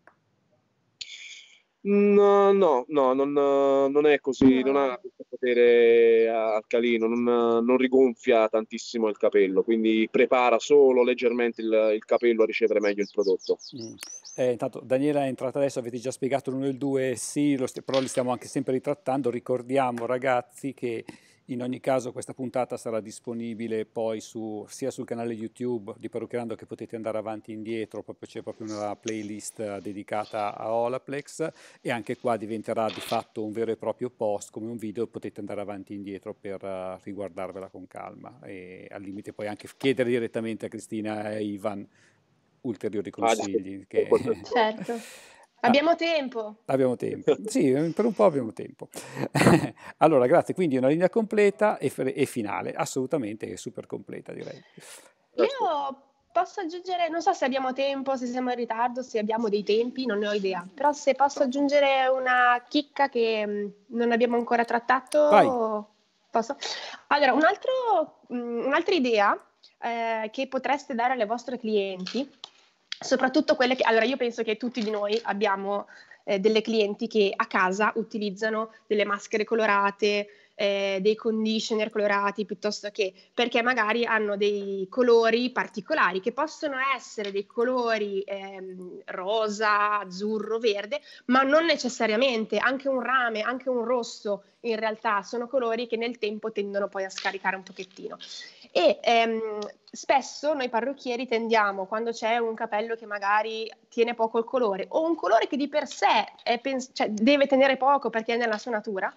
No, non è così, non ha questo potere alcalino, non rigonfia tantissimo il capello, quindi prepara solo leggermente il capello a ricevere meglio il prodotto. Intanto Daniela è entrata adesso, avete già spiegato l'1 e il 2, sì, però li stiamo anche sempre ritrattando. Ricordiamo ragazzi che In ogni caso questa puntata sarà disponibile poi sia sul canale YouTube di Parrucchierando, che potete andare avanti e indietro, c'è proprio una playlist dedicata a Olaplex, e anche qua diventerà di fatto un vero e proprio post, come un video, potete andare avanti e indietro per riguardarvela con calma, e al limite poi anche chiedere direttamente a Cristina e Ivan ulteriori consigli. Certo. Abbiamo tempo. Abbiamo tempo, sì, per un po' abbiamo tempo. Allora, grazie, quindi una linea completa e finale, assolutamente super completa, direi. Io posso aggiungere, non so se abbiamo tempo, se siamo in ritardo, se abbiamo dei tempi, non ne ho idea, però se posso aggiungere una chicca che non abbiamo ancora trattato. Vai. Posso? Allora, un'altra idea che potreste dare alle vostre clienti, soprattutto quelle che... Allora, io penso che tutti di noi abbiamo delle clienti che a casa utilizzano delle maschere colorate, dei conditioner colorati, piuttosto che, perché magari hanno dei colori particolari che possono essere dei colori rosa, azzurro, verde, ma non necessariamente. Anche un rame, anche un rosso, in realtà sono colori che nel tempo tendono poi a scaricare un pochettino. E spesso noi parrucchieri tendiamo, quando c'è un capello che magari tiene poco il colore, o un colore che di per sé deve tenere poco perché è nella sua natura,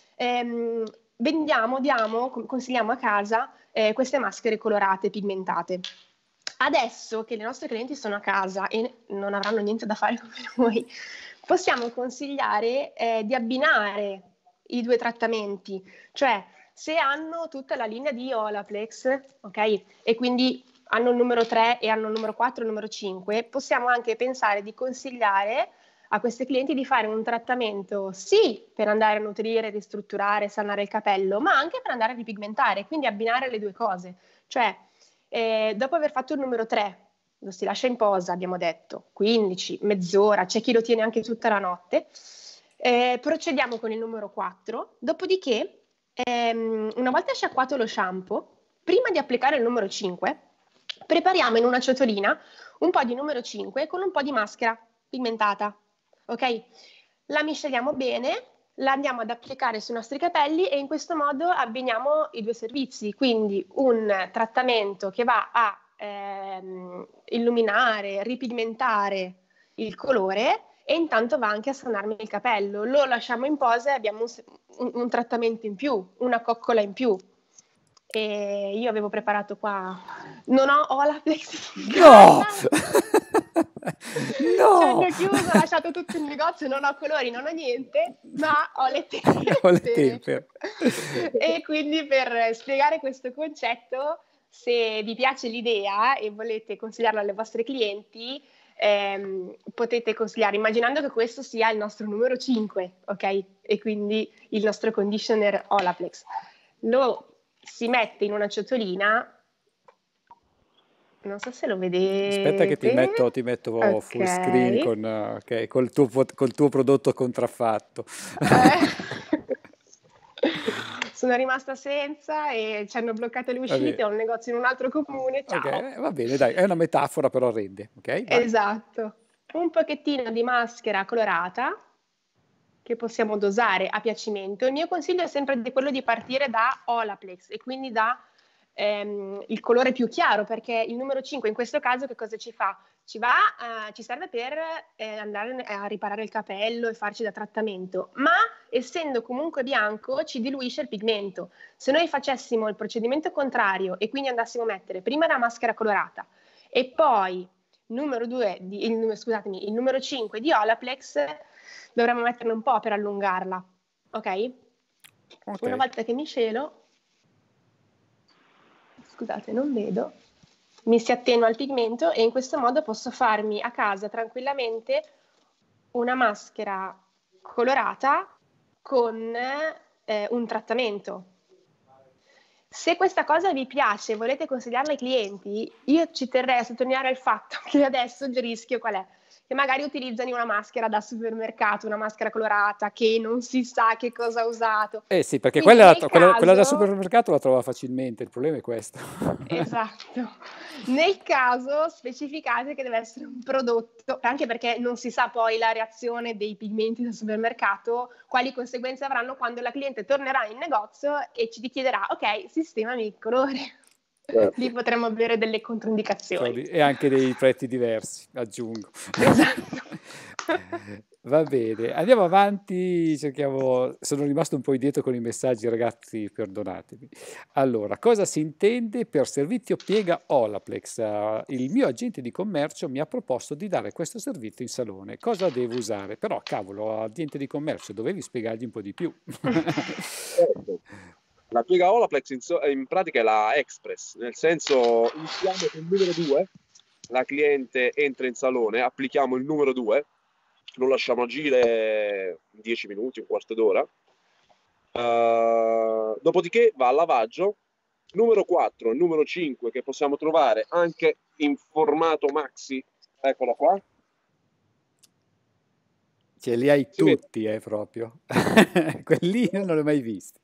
consigliamo a casa queste maschere colorate, pigmentate. Adesso che le nostre clienti sono a casa e non avranno niente da fare come noi, possiamo consigliare di abbinare i due trattamenti, cioè se hanno tutta la linea di Olaplex, ok? E quindi hanno il numero 3 e hanno il numero 4 e il numero 5, possiamo anche pensare di consigliare a questi clienti di fare un trattamento sì per andare a nutrire, ristrutturare, sanare il capello, ma anche per andare a ripigmentare, quindi abbinare le due cose. Cioè, dopo aver fatto il numero 3, lo si lascia in posa, abbiamo detto, 15, mezz'ora, c'è chi lo tiene anche tutta la notte, procediamo con il numero 4, dopodiché una volta sciacquato lo shampoo, prima di applicare il numero 5, prepariamo in una ciotolina un po' di numero 5 con un po' di maschera pigmentata, ok? La misceliamo bene, la andiamo ad applicare sui nostri capelli e in questo modo abbiniamo i due servizi, quindi un trattamento che va a illuminare, ripigmentare il colore e intanto va anche a sanarmi il capello. Lo lasciamo in posa e abbiamo un trattamento in più, una coccola in più. E io avevo preparato qua, non ho Olaplex in casa. No! Ci hanno chiuso, ho lasciato tutto il negozio, non ho colori, non ho niente, ma ho le tempere. Ho le tempere. E quindi per spiegare questo concetto, se vi piace l'idea e volete consigliarla alle vostre clienti, potete consigliare, immaginando che questo sia il nostro numero 5, ok? E quindi il nostro conditioner Olaplex. Lo si mette in una ciotolina, non so se lo vedete. Aspetta che ti metto okay. Full screen col tuo prodotto contraffatto. Sono rimasta senza e ci hanno bloccato le uscite, ho un negozio in un altro comune, ciao. Okay, va bene, dai, è una metafora però rende, ok? Vai. Esatto. Un pochettino di maschera colorata che possiamo dosare a piacimento. Il mio consiglio è sempre quello di partire da Olaplex e quindi da il colore più chiaro, perché il numero 5 in questo caso che cosa ci fa? Ci serve per andare a riparare il capello e farci da trattamento, ma essendo comunque bianco ci diluisce il pigmento. Se noi facessimo il procedimento contrario e quindi andassimo a mettere prima la maschera colorata e poi il numero 5 di Olaplex, dovremmo metterne un po' per allungarla, ok? Una volta che miscelo, scusate, non vedo, mi si attenua il pigmento e in questo modo posso farmi a casa tranquillamente una maschera colorata con un trattamento. Se questa cosa vi piace e volete consigliarla ai clienti, io ci terrei a sottolineare il fatto che adesso il rischio qual è? Che che magari utilizzano una maschera da supermercato, una maschera colorata che non si sa che cosa ha usato. Eh sì, perché Quindi quella, nel quella da caso, supermercato la trova facilmente, il problema è questo. esatto, nel caso specificate che deve essere un prodotto, anche perché non si sa poi la reazione dei pigmenti del supermercato, quali conseguenze avranno quando la cliente tornerà in negozio e ci chiederà, ok, sistemami il colore. Lì potremmo avere delle controindicazioni. E anche dei prezzi diversi, aggiungo. Esatto. Va bene, andiamo avanti, cerchiamo... Sono rimasto un po' indietro con i messaggi, ragazzi, perdonatemi. Allora, cosa si intende per servizio piega Olaplex? Il mio agente di commercio mi ha proposto di dare questo servizio in salone. Cosa devo usare? Però, cavolo, agente di commercio, dovevi spiegargli un po' di più. Certo. La piega Olaplex in pratica è la Express, nel senso iniziamo con il numero 2, la cliente entra in salone, applichiamo il numero 2, lo lasciamo agire 10 minuti, un quarto d'ora, dopodiché va al lavaggio, numero 4 e numero 5 che possiamo trovare anche in formato maxi, eccolo qua. Ce li hai Si vede? tutti, proprio. Quelli non li ho mai visti.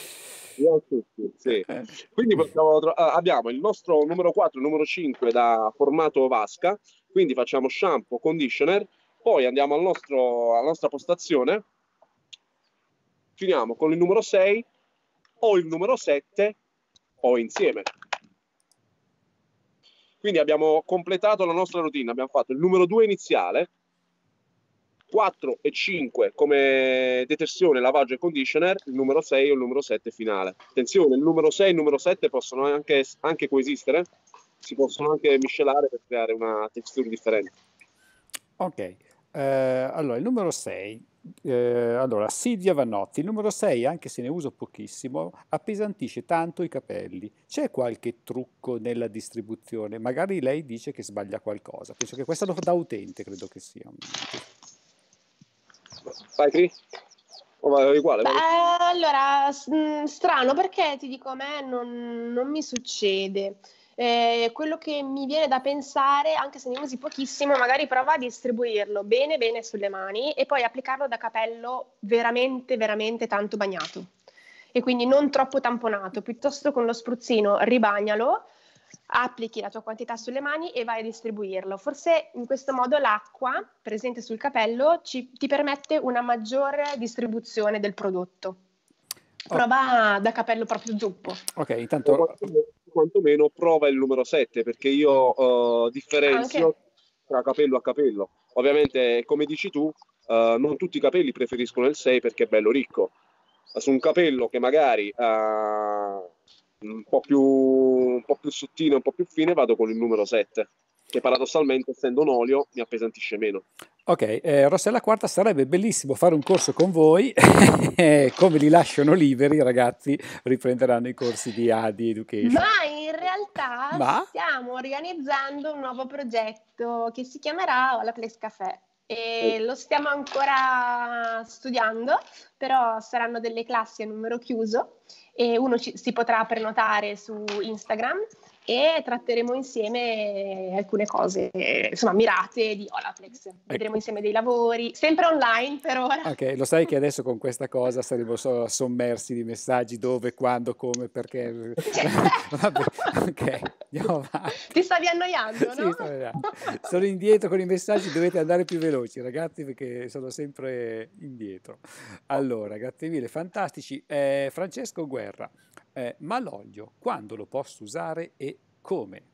Sì. Quindi abbiamo il nostro numero 4 e numero 5 da formato vasca, quindi facciamo shampoo, conditioner, poi andiamo alla nostra postazione, finiamo con il numero 6 o il numero 7 o insieme. Quindi abbiamo completato la nostra routine, abbiamo fatto il numero 2 iniziale, 4 e 5 come detersione, lavaggio e conditioner, il numero 6 o il numero 7 finale. Attenzione, il numero 6 e il numero 7 possono anche coesistere, si possono anche miscelare per creare una texture differente. Ok, allora il numero 6, allora Silvia Vannotti, il numero 6, anche se ne uso pochissimo, appesantisce tanto i capelli. C'è qualche trucco nella distribuzione? Magari lei dice che sbaglia qualcosa. Penso che questa lo da utente, credo che sia. Vai, Cri? O vai uguale? Beh, allora, strano perché ti dico, a me non mi succede. Quello che mi viene da pensare, anche se ne usi pochissimo, magari prova a distribuirlo bene bene sulle mani e poi applicarlo da capello veramente veramente tanto bagnato. E quindi non troppo tamponato, piuttosto con lo spruzzino ribagnalo, applichi la tua quantità sulle mani e vai a distribuirlo. Forse in questo modo l'acqua presente sul capello ti permette una maggiore distribuzione del prodotto. Prova da capello proprio zuppo. Ok, intanto... Quantomeno prova il numero 7, perché io differenzio Anche. tra capello a capello. Ovviamente, come dici tu, non tutti i capelli preferiscono il 6 perché è bello ricco. Su un capello che magari un po' più sottile, un po' più fine, vado con il numero 7, che paradossalmente, essendo un olio, mi appesantisce meno. Ok, Rossella Quarta, sarebbe bellissimo fare un corso con voi, come li lasciano liberi, i ragazzi riprenderanno i corsi di ADI Education. Ma in realtà stiamo organizzando un nuovo progetto che si chiamerà Olaplex Café e lo stiamo ancora studiando, però saranno delle classi a numero chiuso e uno si potrà prenotare su Instagram e tratteremo insieme alcune cose, insomma, mirate di Olaplex. Vedremo insieme dei lavori, sempre online per ora. Ok, lo sai che adesso con questa cosa saremo sommersi di messaggi dove, quando, come, perché. Vabbè, ok, andiamo avanti. Ti stavi annoiando, no? Sì, sto annoiando. Sono indietro con i messaggi, dovete andare più veloci, ragazzi, perché sono sempre indietro. Allora, grazie mille, fantastici. Francesco Guerra, ma l'olio, quando lo posso usare e come?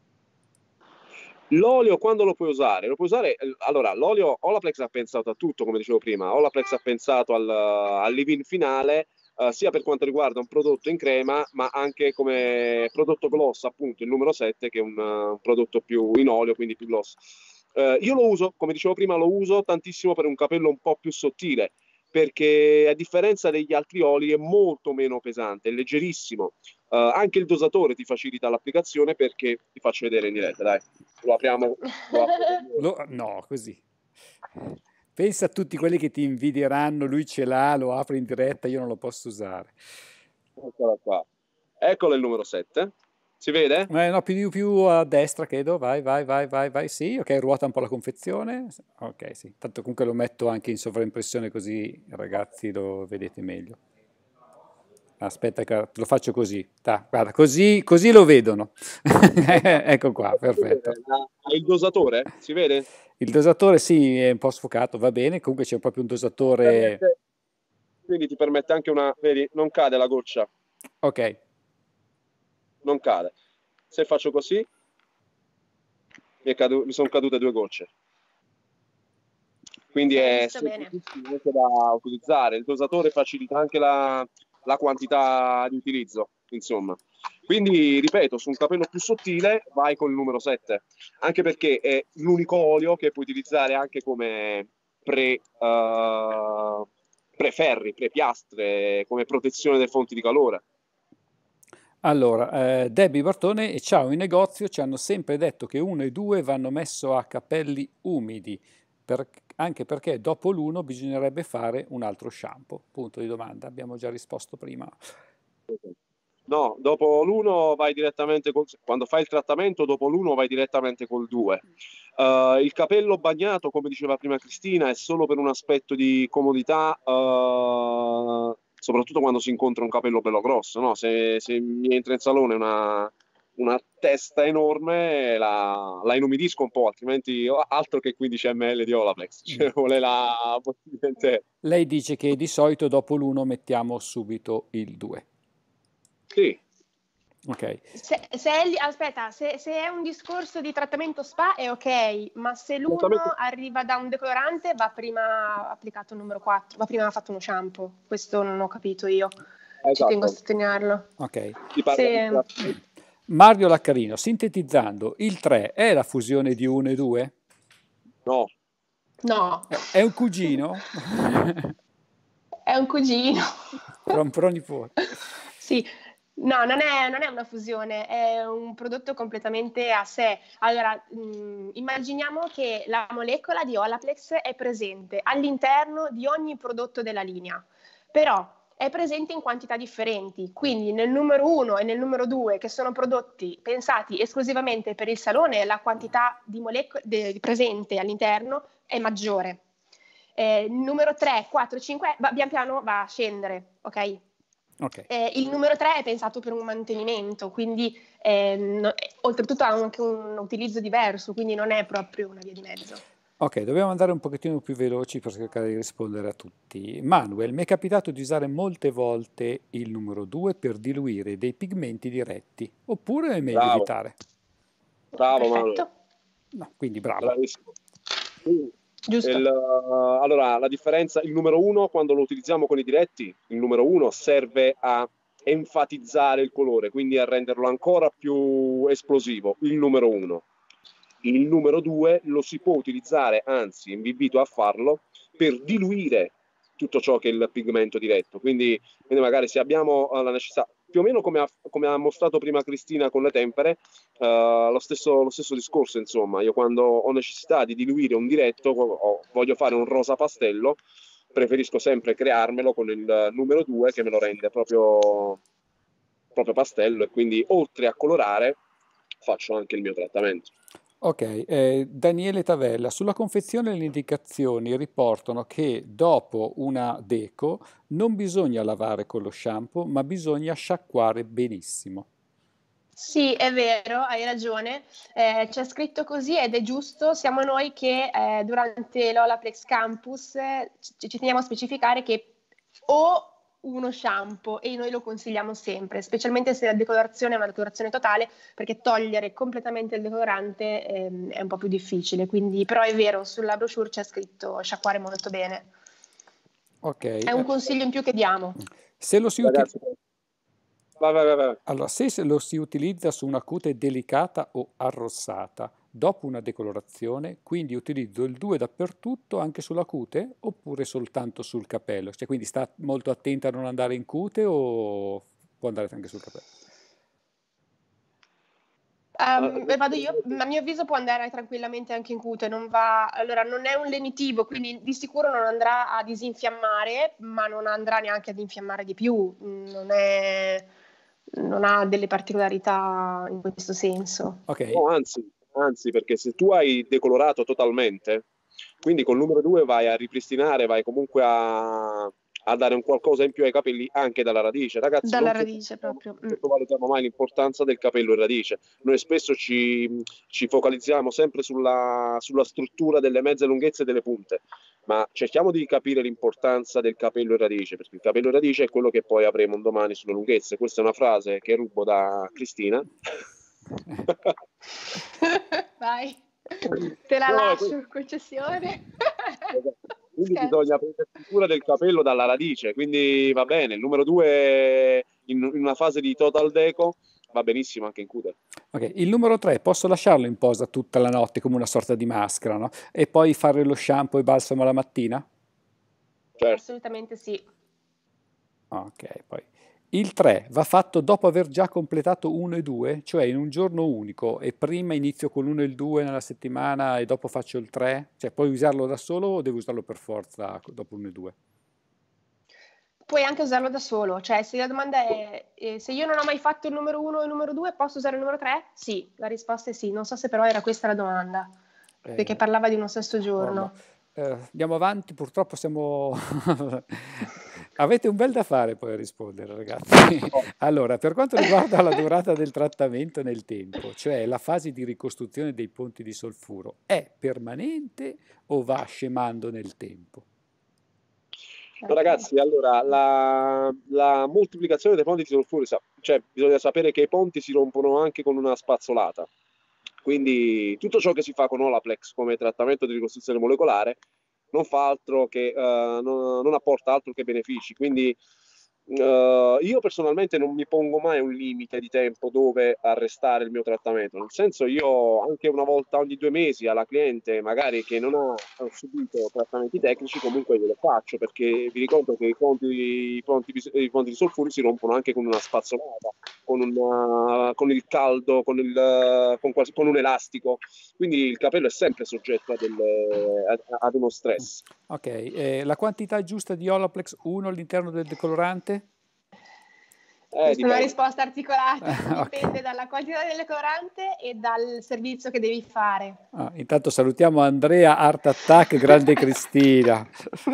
L'olio quando lo puoi usare? Lo puoi usare, allora, l'olio Olaplex ha pensato a tutto, come dicevo prima. Olaplex ha pensato al leave-in finale, sia per quanto riguarda un prodotto in crema, ma anche come prodotto gloss, appunto, il numero 7, che è un prodotto più in olio, quindi più gloss. Io lo uso, come dicevo prima, lo uso tantissimo per un capello un po' più sottile, perché a differenza degli altri oli è molto meno pesante, è leggerissimo. Anche il dosatore ti facilita l'applicazione, perché ti faccio vedere in diretta, dai. Lo apriamo. No, così. Pensa a tutti quelli che ti invidieranno, lui ce l'ha, lo apre in diretta, io non lo posso usare. Eccola qua. Eccolo il numero 7. Si vede? No, più a destra, credo. Vai. Sì, ok, ruota un po' la confezione. Ok, sì. Tanto comunque lo metto anche in sovraimpressione così, ragazzi, lo vedete meglio. Aspetta, che lo faccio così. Guarda, così lo vedono. Ecco qua, perfetto. Ha il dosatore? Si vede? Il dosatore sì, è un po' sfocato, va bene. Comunque c'è proprio un dosatore. Quindi ti permette anche vedi, non cade la goccia, Ok, non cade. Se faccio così, mi sono cadute 2 gocce. Quindi Hai è visto bene. semplicissimo anche da utilizzare. Il dosatore facilita anche la quantità di utilizzo, insomma. Quindi, ripeto, su un capello più sottile vai con il numero 7, anche perché è l'unico olio che puoi utilizzare anche come pre-ferri, pre-piastre, come protezione delle fonti di calore. allora, Debbie Bartone e ciao, in negozio ci hanno sempre detto che 1 e 2 vanno messo a capelli umidi, anche perché dopo l'1 bisognerebbe fare un altro shampoo. Punto di domanda, abbiamo già risposto prima. No, dopo l'1 vai direttamente quando fai il trattamento, dopo l'1 vai direttamente col 2. Il capello bagnato, come diceva prima Cristina, è solo per un aspetto di comodità, soprattutto quando si incontra un capello bello grosso, no? Se mi entra in salone una testa enorme, la inumidisco un po', altrimenti altro che 15 ml di Olaplex, ci vuole la bottiglia intera. Lei dice che di solito dopo l'1 mettiamo subito il 2. Sì. Ok. Aspetta, se è un discorso di trattamento spa è ok, ma se l'uno arriva da un decolorante va prima applicato il numero 4, va prima fatto uno shampoo. Questo non ho capito io. Esatto. Ci tengo a sottolinearlo. Ok. Mario Laccarino, sintetizzando, il 3 è la fusione di 1 e 2? No. No. È un cugino? È un cugino. Tra un pronipote. Sì. No, non è una fusione, è un prodotto completamente a sé. Allora, immaginiamo che la molecola di Olaplex è presente all'interno di ogni prodotto della linea, però è presente in quantità differenti, quindi nel numero 1 e nel numero 2, che sono prodotti pensati esclusivamente per il salone, la quantità di molecole presente all'interno è maggiore. Numero 3, 4, 5, pian piano va a scendere, ok? Okay. Il numero 3 è pensato per un mantenimento, quindi oltretutto ha anche un utilizzo diverso, quindi non è proprio una via di mezzo. Ok, dobbiamo andare un pochettino più veloci per cercare di rispondere a tutti. Manuel, mi è capitato di usare molte volte il numero 2 per diluire dei pigmenti diretti, oppure è meglio evitare? Bravo, Perfetto. No, quindi bravo. Bravissimo. Giusto. Allora, la differenza, il numero 1 quando lo utilizziamo con i diretti, il numero 1 serve a enfatizzare il colore, quindi a renderlo ancora più esplosivo, il numero 1. Il numero 2 lo si può utilizzare, anzi, invito a farlo, per diluire tutto ciò che è il pigmento diretto. Quindi magari se abbiamo la necessità, più o meno come ha mostrato prima Cristina con le tempere, lo stesso discorso, insomma. Io quando ho necessità di diluire un diretto, voglio fare un rosa pastello, preferisco sempre crearmelo con il numero 2 che me lo rende proprio pastello, e quindi oltre a colorare faccio anche il mio trattamento. Ok, Daniele Tavella, sulla confezione le indicazioni riportano che dopo una deco non bisogna lavare con lo shampoo, ma bisogna sciacquare benissimo. Sì, è vero, hai ragione, c'è scritto così ed è giusto. Siamo noi che durante l'Olaplex Campus ci teniamo a specificare che o uno shampoo, e noi lo consigliamo sempre, specialmente se la decolorazione è una decolorazione totale, perché togliere completamente il decolorante è un po' più difficile, quindi però è vero, sulla brochure c'è scritto sciacquare molto bene. Ok. È un consiglio in più che diamo. Se lo si Ragazzi, vai. Allora, se lo si utilizza su una cute delicata o arrossata, dopo una decolorazione, quindi utilizzo il 2 dappertutto, anche sulla cute, oppure soltanto sul capello? Cioè, quindi sta molto attenta a non andare in cute o può andare anche sul capello? Vado io, a mio avviso può andare tranquillamente anche in cute, allora non è un lenitivo, quindi di sicuro non andrà a disinfiammare, ma non andrà neanche ad infiammare di più, non ha delle particolarità in questo senso. Ok. No, anzi, perché se tu hai decolorato totalmente, quindi col numero 2 vai a ripristinare, vai comunque a dare un qualcosa in più ai capelli anche dalla radice. Ragazzi, Dalla non radice proprio. sottovalutiamo mai l'importanza del capello in radice. Noi spesso ci focalizziamo sempre sulla struttura delle mezze lunghezze e delle punte, ma cerchiamo di capire l'importanza del capello in radice, perché il capello in radice è quello che poi avremo un domani sulle lunghezze. Questa è una frase che rubo da Cristina. Vai, te la No, lascio, concessione. quindi Scherzo. bisogna prendere cura del capello dalla radice, quindi va bene. Il numero 2 in una fase di total deco va benissimo anche in cute. Ok, il numero 3 posso lasciarlo in posa tutta la notte come una sorta di maschera, no? E poi fare lo shampoo e balsamo la mattina? Certo. Assolutamente sì. Ok, poi il 3 va fatto dopo aver già completato 1 e 2, cioè in un giorno unico e prima inizio con l'1 e il 2 nella settimana e dopo faccio il 3? Cioè puoi usarlo da solo o devo usarlo per forza dopo 1 e 2? Puoi anche usarlo da solo, cioè se la domanda è se io non ho mai fatto il numero 1 e il numero 2, posso usare il numero 3? Sì, la risposta è sì. Non so se però era questa la domanda, perché parlava di uno stesso giorno. Andiamo avanti, purtroppo siamo... Avete un bel da fare poi a rispondere, ragazzi. Allora, per quanto riguarda la durata del trattamento nel tempo, cioè la fase di ricostruzione dei ponti di solfuro, è permanente o va scemando nel tempo? No, ragazzi, allora la moltiplicazione dei ponti di solfuro, cioè bisogna sapere che i ponti si rompono anche con una spazzolata. Quindi tutto ciò che si fa con Olaplex come trattamento di ricostruzione molecolare non fa altro che non apporta altro che benefici. Quindi io personalmente non mi pongo mai un limite di tempo dove arrestare il mio trattamento. Nel senso, io anche una volta ogni 2 mesi alla cliente, magari che non ha subito trattamenti tecnici, comunque glielo faccio perché vi ricordo che i ponti di solfuri si rompono anche con una spazzolata, con il caldo, con un elastico. Quindi il capello è sempre soggetto ad uno stress. Ok, la quantità giusta di Olaplex 1 all'interno del decolorante? Questa è una Dipende. risposta articolata, Ok. dipende dalla quantità del decolorante e dal servizio che devi fare. Intanto salutiamo Andrea, Art Attack, grande Cristina.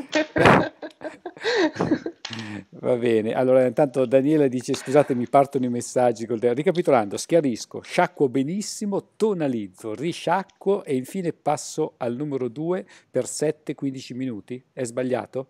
Va bene, allora intanto Daniela dice scusatemi, partono i messaggi ricapitolando, schiarisco, sciacquo benissimo, tonalizzo, risciacquo e infine passo al numero 2 per 7-15 minuti. È sbagliato?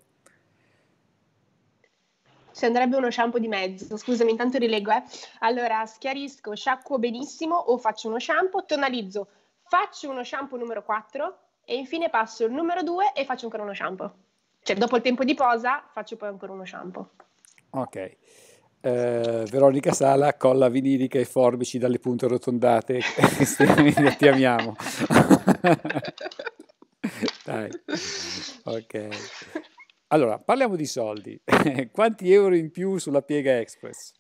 Ci andrebbe uno shampoo di mezzo, scusami, intanto rileggo. Allora, schiarisco, sciacquo benissimo o faccio uno shampoo, tonalizzo, faccio uno shampoo numero 4 e infine passo il numero 2 e faccio ancora uno shampoo. Cioè, dopo il tempo di posa, faccio poi ancora uno shampoo. Ok. Veronica Sala, colla vinilica e forbici dalle punte arrotondate. Cristina, ti amiamo. Dai. Ok. Allora, parliamo di soldi. Quanti euro in più sulla piega express?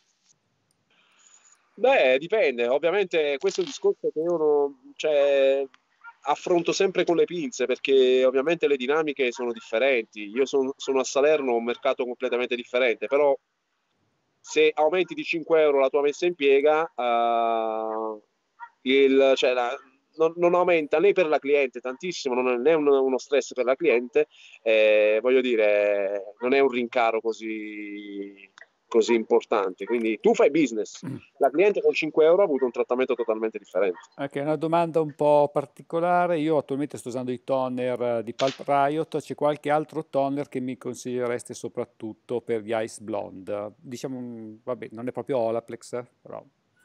Beh, dipende. Ovviamente questo è un discorso che io affronto sempre con le pinze perché ovviamente le dinamiche sono differenti. Io sono a Salerno, un mercato completamente differente, però se aumenti di 5 euro la tua messa in piega, non aumenta né per la cliente tantissimo, non è né uno stress per la cliente, voglio dire, non è un rincaro così importante. Quindi tu fai business, la cliente con 5 euro ha avuto un trattamento totalmente differente. Ok, una domanda un po' particolare. Io attualmente sto usando i toner di Pulp Riot. C'è qualche altro toner che mi consigliereste soprattutto per gli Ice Blonde? Diciamo, vabbè, non è proprio Olaplex, però...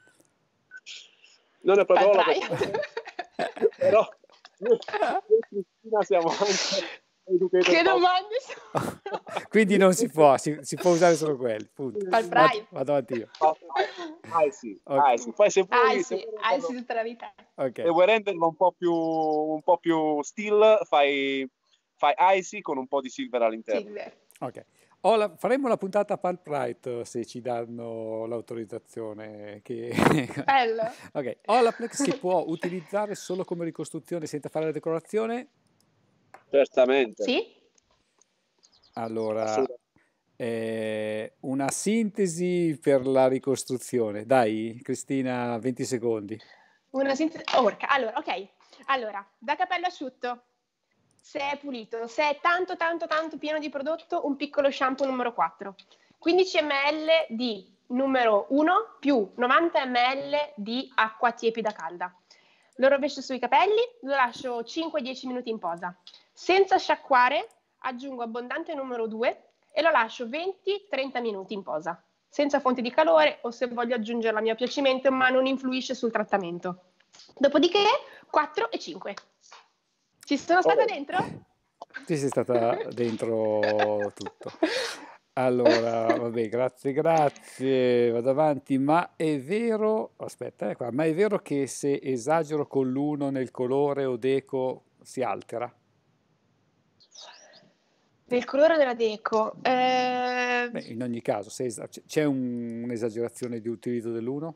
Non è proprio la però noi Cristina siamo anche educated. Che domande sono? Quindi non si può, si può usare solo quelli, punto. Vado avanti io. Sì. Ok. Sì. Poi se vuoi, Sì, tutta la vita. Ok. se vuoi renderlo un po' più still, fai Icy con un po' di silver all'interno. Silver. Ok. Faremo la puntata Pulp Right se ci danno l'autorizzazione. Bello. Ok. Olaplex si può utilizzare solo come ricostruzione senza fare la decorazione? Certamente. Sì? Allora, Assolutamente. Una sintesi per la ricostruzione. Dai, Cristina, 20 secondi. Una sintesi. Allora, ok. Allora, da capello asciutto, se è pulito, se è tanto tanto tanto pieno di prodotto, un piccolo shampoo numero 4. 15 ml di numero 1 più 90 ml di acqua tiepida calda. Lo rovescio sui capelli, lo lascio 5-10 minuti in posa. Senza sciacquare, aggiungo abbondante numero 2 e lo lascio 20-30 minuti in posa, senza fonte di calore o se voglio aggiungerla a mio piacimento, ma non influisce sul trattamento. Dopodiché 4 e 5. Ci sono stata dentro? Sì, sei stata dentro tutto. Allora, vabbè, grazie, vado avanti, ma è vero, aspetta, qua, ma è vero che se esagero con l'uno nel colore o deco si altera? Nel colore della deco? Beh, in ogni caso, c'è un'esagerazione di utilizzo dell'uno?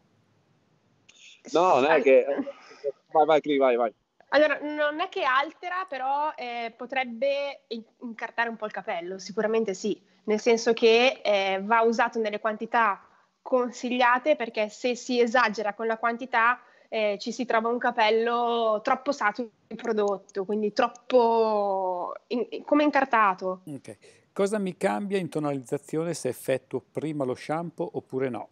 No, non è che... Vai, Cri, vai. Allora, non è che altera, però potrebbe incartare un po' il capello, sicuramente sì, nel senso che va usato nelle quantità consigliate, perché se si esagera con la quantità ci si trova un capello troppo saturo di prodotto, quindi troppo come incartato. Ok. Cosa mi cambia in tonalizzazione se effettuo prima lo shampoo oppure no?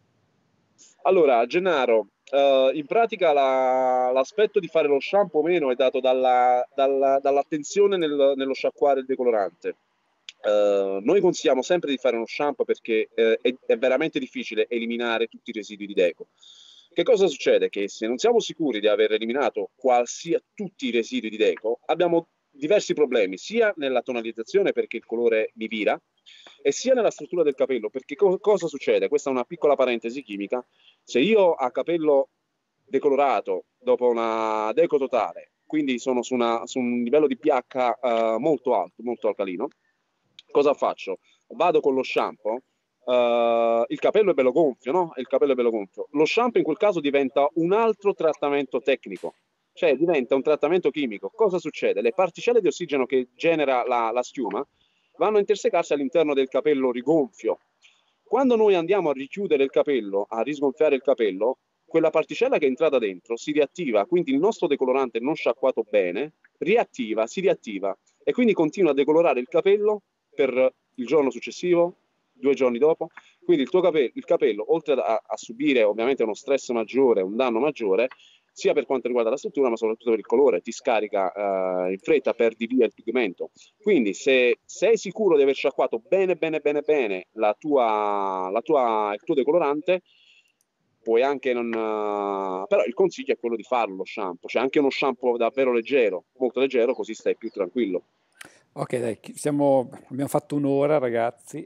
Allora, Gennaro, in pratica l'aspetto di fare lo shampoo o meno è dato dall'attenzione nello sciacquare il decolorante. Noi consigliamo sempre di fare uno shampoo perché è veramente difficile eliminare tutti i residui di deco. Che cosa succede? Che se non siamo sicuri di aver eliminato tutti i residui di deco, abbiamo diversi problemi, sia nella tonalizzazione perché il colore mi vira, e sia nella struttura del capello, perché cosa succede? Questa è una piccola parentesi chimica. Se io ho capello decolorato dopo una deco totale, quindi sono su un livello di pH molto alto, molto alcalino, cosa faccio? Vado con lo shampoo, il capello è bello gonfio, no? Il capello è bello gonfio. Lo shampoo in quel caso diventa un altro trattamento tecnico, cioè diventa un trattamento chimico. Cosa succede? Le particelle di ossigeno che genera la schiuma vanno a intersecarsi all'interno del capello rigonfio. Quando noi andiamo a richiudere il capello, a risgonfiare il capello, quella particella che è entrata dentro si riattiva, quindi il nostro decolorante non sciacquato bene si riattiva e quindi continua a decolorare il capello per il giorno successivo, 2 giorni dopo. Quindi il capello, oltre a subire ovviamente uno stress maggiore, un danno maggiore, sia per quanto riguarda la struttura, ma soprattutto per il colore, ti scarica in fretta, perdi via il pigmento. Quindi se sei sicuro di aver sciacquato bene il tuo decolorante, puoi anche non... però il consiglio è quello di farlo lo shampoo. C'è anche uno shampoo davvero leggero, molto leggero, così stai più tranquillo. Ok, dai, abbiamo fatto un'ora, ragazzi.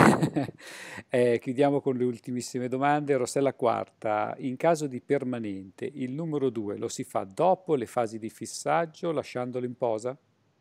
Chiudiamo con le ultimissime domande. Rossella quarta, in caso di permanente, il numero 2 lo si fa dopo le fasi di fissaggio, lasciandolo in posa?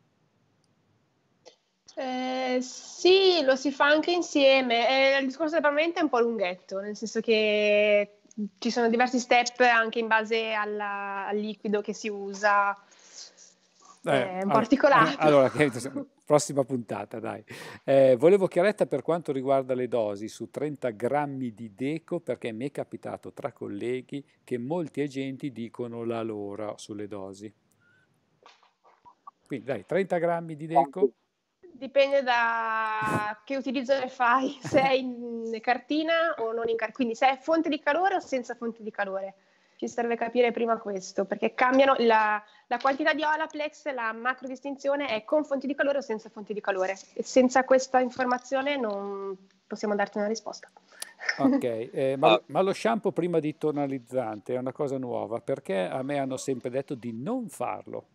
Sì, lo si fa anche insieme. Il discorso del permanente è un po' lunghetto, nel senso che ci sono diversi step anche in base al liquido che si usa. È un po' articolato. Allora, prossima puntata, dai. Volevo chiarezza per quanto riguarda le dosi su 30 grammi di deco, perché mi è capitato tra colleghi che molti agenti dicono la loro sulle dosi. Quindi, dai, 30 grammi di deco. Dipende da che utilizzo ne fai, se è in cartina o non in cartina, quindi se è fonte di calore o senza fonte di calore. Ci serve capire prima questo, perché cambiano la quantità di Olaplex, la macro distinzione è con fonti di calore o senza fonti di calore. E senza questa informazione non possiamo darti una risposta. Ok, ma lo shampoo prima di tonalizzante è una cosa nuova, perché a me hanno sempre detto di non farlo.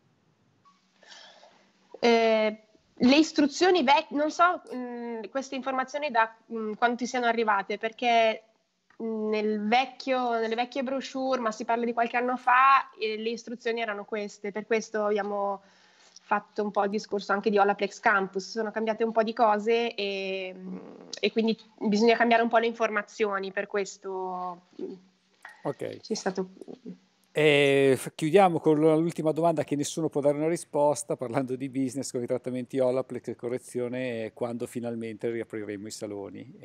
Le istruzioni vecchie, non so queste informazioni da quando ti siano arrivate, perché nelle vecchie brochure, ma si parla di qualche anno fa, le istruzioni erano queste, per questo abbiamo fatto un po' il discorso anche di Olaplex Campus, sono cambiate un po' di cose e quindi bisogna cambiare un po' le informazioni, per questo Ok. c'è stato... E chiudiamo con l'ultima domanda che nessuno può dare una risposta, parlando di business con i trattamenti Olaplex e correzione, quando finalmente riapriremo i saloni.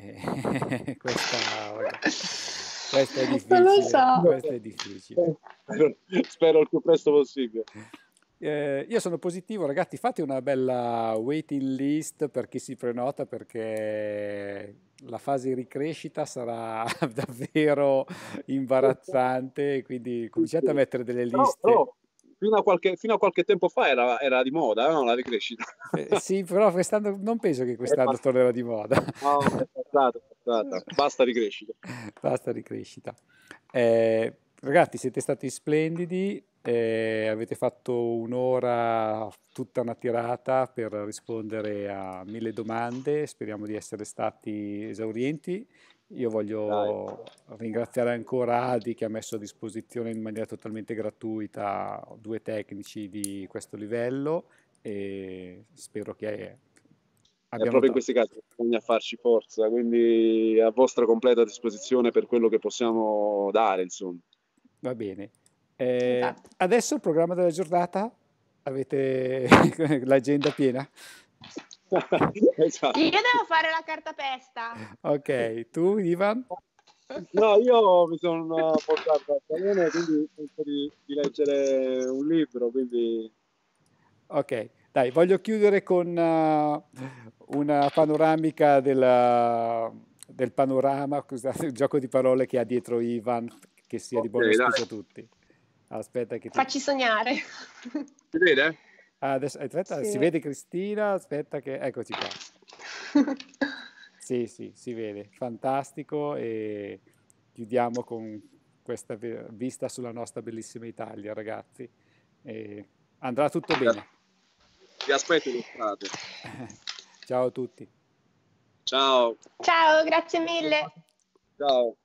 Questa è Non lo difficile, so. questa è difficile. Spero il più presto possibile. Io sono positivo, ragazzi, fate una bella waiting list per chi si prenota perché la fase di ricrescita sarà davvero imbarazzante, quindi cominciate a mettere delle liste. Però fino a qualche tempo fa era di moda, no? La ricrescita. Sì, però quest'anno non penso che quest'anno tornerà di moda. No, è passata. Basta ricrescita. Basta ricrescita. Ragazzi, siete stati splendidi, avete fatto un'ora tutta una tirata per rispondere a 1000 domande, speriamo di essere stati esaurienti. Io voglio ringraziare ancora Adi che ha messo a disposizione in maniera totalmente gratuita 2 tecnici di questo livello e spero che È abbiano proprio in questi casi che bisogna farci forza, quindi a vostra completa disposizione per quello che possiamo dare, insomma. Va bene. Esatto. Adesso il programma della giornata? Avete l'agenda piena? Esatto. Io devo fare la cartapesta. Ok, tu Ivan? No, io mi sono portato a salone, quindi penso di leggere un libro, quindi Ok, dai, voglio chiudere con una panoramica del panorama, scusate, il gioco di parole che ha dietro Ivan, che sia di ok, buon auspicio a dai. tutti. Aspetta che ti... Facci sognare. Si vede? adesso, aspetta, si Sì. vede Cristina? Aspetta che... Eccoci qua. Sì, sì, si vede, fantastico e chiudiamo con questa vista sulla nostra bellissima Italia, ragazzi. E andrà tutto bene. Vi aspetto in strada. Ciao a tutti. Ciao. Ciao, grazie mille. Ciao.